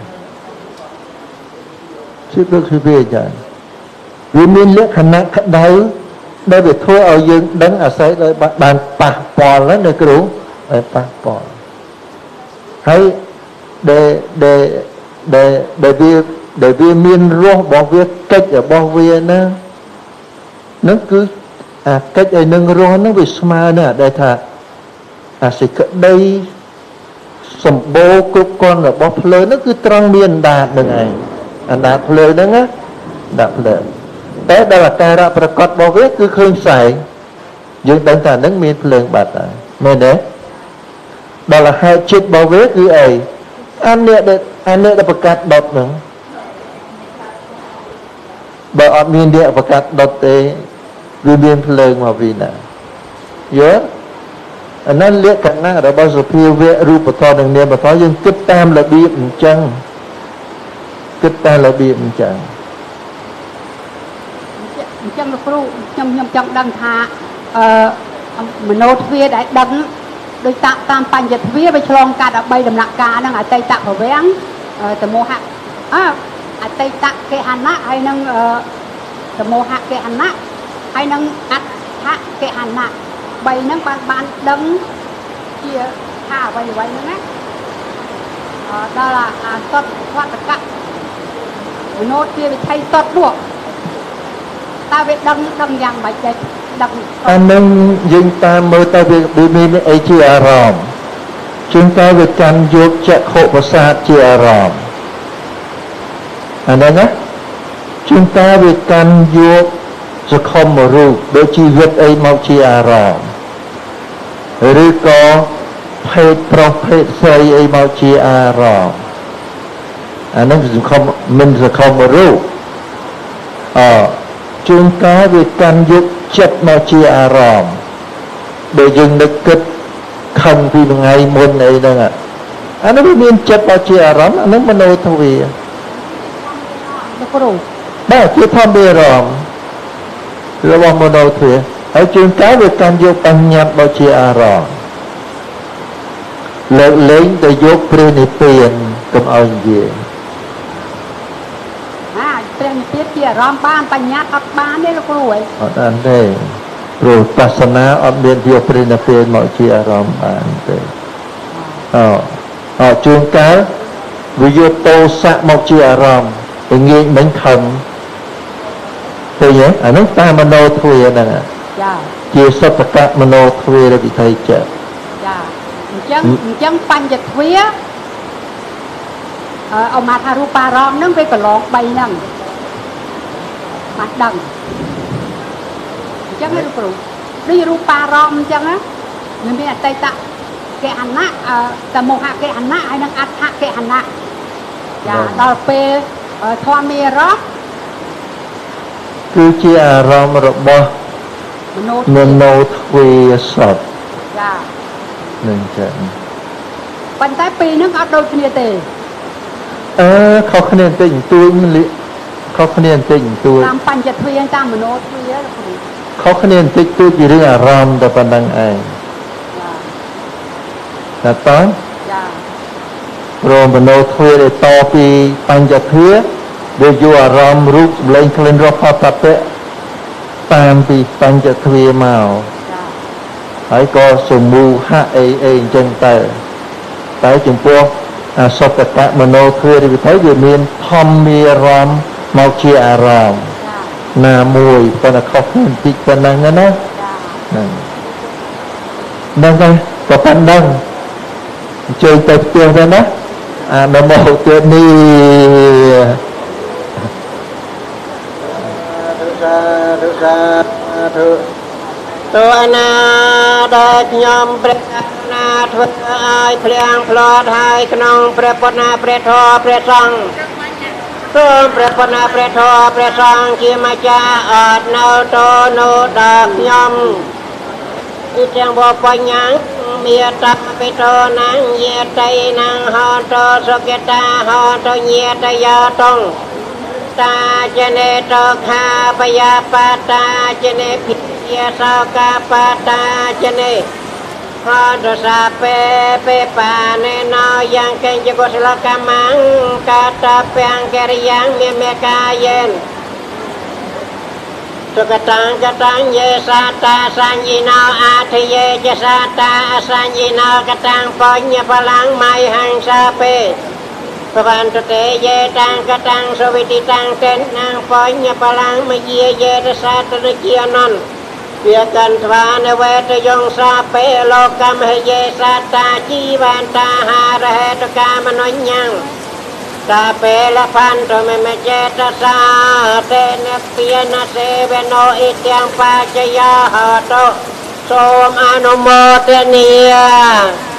ជឿដូចសភាវៈអញ្ចឹងវាមានលក្ខណៈក្តៅដែលវាធ្វើឲ្យយើងដឹងអាស្រ័យដោយបានប៉ះពាល់នៅគ្រូឲ្យប៉ះពាល់ហើយដែលដែលដែលដែលវាដែលវាមានរសរបស់វាកិច្ចរបស់វាណានឹងគឺអាកិច្ចឲ្យនឹងរសហ្នឹងវាស្មើនឹងអាដែលថាអាសេចក្តីសម្បូរគ្រប់គ្រាន់របស់ភ្លើងហ្នឹងគឺត្រង់មានអណ្ដាតនឹងឯងអណ្ដាតភ្លើងហ្នឹងណាដាក់ភ្លើងតែដល់អាការៈប្រកបរបស់វាគឺឃើញផ្សែងយើងដឹងថាហ្នឹងមានភ្លើងបាត់ហើយមែនទេដល់ហេតុចិត្តរបស់វាគឺអីអានេះដែលអានេះដែលប្រកាសដុតហ្នឹងបើអត់មានអ្នកប្រកាសដុតទេវាមានភ្លើងមកពីណាយល់អានោះលក្ខណៈរបស់សភាវៈរូបធម៌និងនាមធម៌យើងគិតតាមរបៀបអញ្ចឹងគិតតាមរបៀបអញ្ចឹងអញ្ចឹងលោកគ្រូខ្ញុំខ្ញុំចង់ដឹងថាអឺមโนទ្វារដែលដឹងដោយតាតាមបញ្ញទ្វារវាឆ្លងកាត់ឲ្យដំណាក់កាលហ្នឹងអតីតប្រវាំងតមោហៈអអតីតកេហណៈហើយនឹងតមោហៈកេហណៈហើយនឹងអដ្ឋកេហណៈបីហ្នឹងបានបានដឹងជាថាអ្វីអ្វីហ្នឹងណាដល់អាសតវត្តកៈមโนទ្វារវិថីសតពួកតើវាដឹងដឹងយ៉ាងម៉េចដែរដឹងអានឹងយើងតាមមើលទៅវាមានអីជាអារម្មណ៍ជាងតែវាកាន់យកចក្ខុប្រសាទជាអារម្មណ៍អាហ្នឹងណាជាងតែវាកាន់យកសខុមរូបដូចជីវិតអីមកជាអារម្មណ៍ឬក៏ភេទប្រុសភេទស្រីអីមកជាអារម្មណ៍អាហ្នឹងសខុមមិនសខុមរូបអជួនកាលវាកាន់យកចិត្តមកជាអារម្មណ៍ដែលយើងនឹកគិតខឹងពីថ្ងៃមុនអីហ្នឹងអានោះវាមានចិត្តមកជាអារម្មណ៍អានោះមโนទ្វារលោកគ្រូបាទជាធម្មអារម្មណ៍របស់មโนទ្វារហើយជួនកាលវាកាន់យកបញ្ញត្តិមកជាអារម្មណ៍លើកលែងទៅយកព្រះនិព្វានកុំឲ្យនិយាយព្រះនិព្វានជាអារម្មណ៍បានបញ្ញត្តិអត់បានទេលោកគ្រូអីអត់បានទេព្រោះបស្សនាអត់មានយកព្រះនិព្វានមកជាអារម្មណ៍បានទេអូអត់ជួនកាលវាយកទោសៈមកជាអារម្មណ៍ទៅងាយមិញខឹងឃើញទេអានោះតាមមโนទ្វារហ្នឹងចាជាសតកៈមโนទ្វារវិថីចិត្តចា chẳng chẳng pan chật vía ông mà tha rupa rom nâng về cả lọt bay nâng mặt đằng chẳng hay rupa đi rupa rom chẳng á mình biết là tây tạ cái anh á ta một hạ cái anh á hay đang ăn hạ cái anh á dạ đào pe thoa mê rót cứ chia rom rồi bo nên nô thuê sọt dạ nên chẳng bàn tay pi nước ở đâu kia tề ờ khó khăn nên tình tôi mình lị khó khăn nên tình tôi làm pan chật thuê ta mà nô thuê khó khăn nên tình tôi chỉ riêng romแต่ ปันดัง ai là toán rồi mình nô thuê để to pi pan chật thuê để vô rom rút lên lên rô phá tập tệ tam pi pan chật thuê màu hãy có sổ mù hạ ấy ấy chân tờ tại chúng tôi à so tất cả mà nô thuê thì thấy về miền thom mi ram mau chia ram na mùi và là khó khăn tích phần năng đó nâng đây có phần năng chơi tập tiêu ra đó à nó màu tiêu ni tôi na đại nhom pre na thuật ai phèn phật hai nong pre pôn na pre tho pre sang tôi pre pôn na pre tho pre sang kia mà cha ở nâu tô nô đại nhom ít trang bộ phận nhang miệt ta pe tô nang ye tây nang ho tô so ke ta ho tô ye ta ya tong ta jene to kha pa ya pa ta jene phi ya sa ka pa ta jene ha do sa pe pe pa ne no yang ken je ko sila ka mang ka ta peang ke yang me me ka yen to ka tang ka tang ye sa ta san yi no a thi ye je sa ta san yi no ka tang po nya pa lang mai hang sa pe Phan tu te ye tang ka tang so vi ti tang ten nang phoi nya pa lang ma ye ye ra sa ta na chia non việc cần thva ne ve te yong sa pe lo kam he ye sa ta chi van ta ha ra he to ka ma no nyang ta pe la phan to me me che ta sa te ne pia na se ve no i tiang pa cha ya ha to som anu mo te nia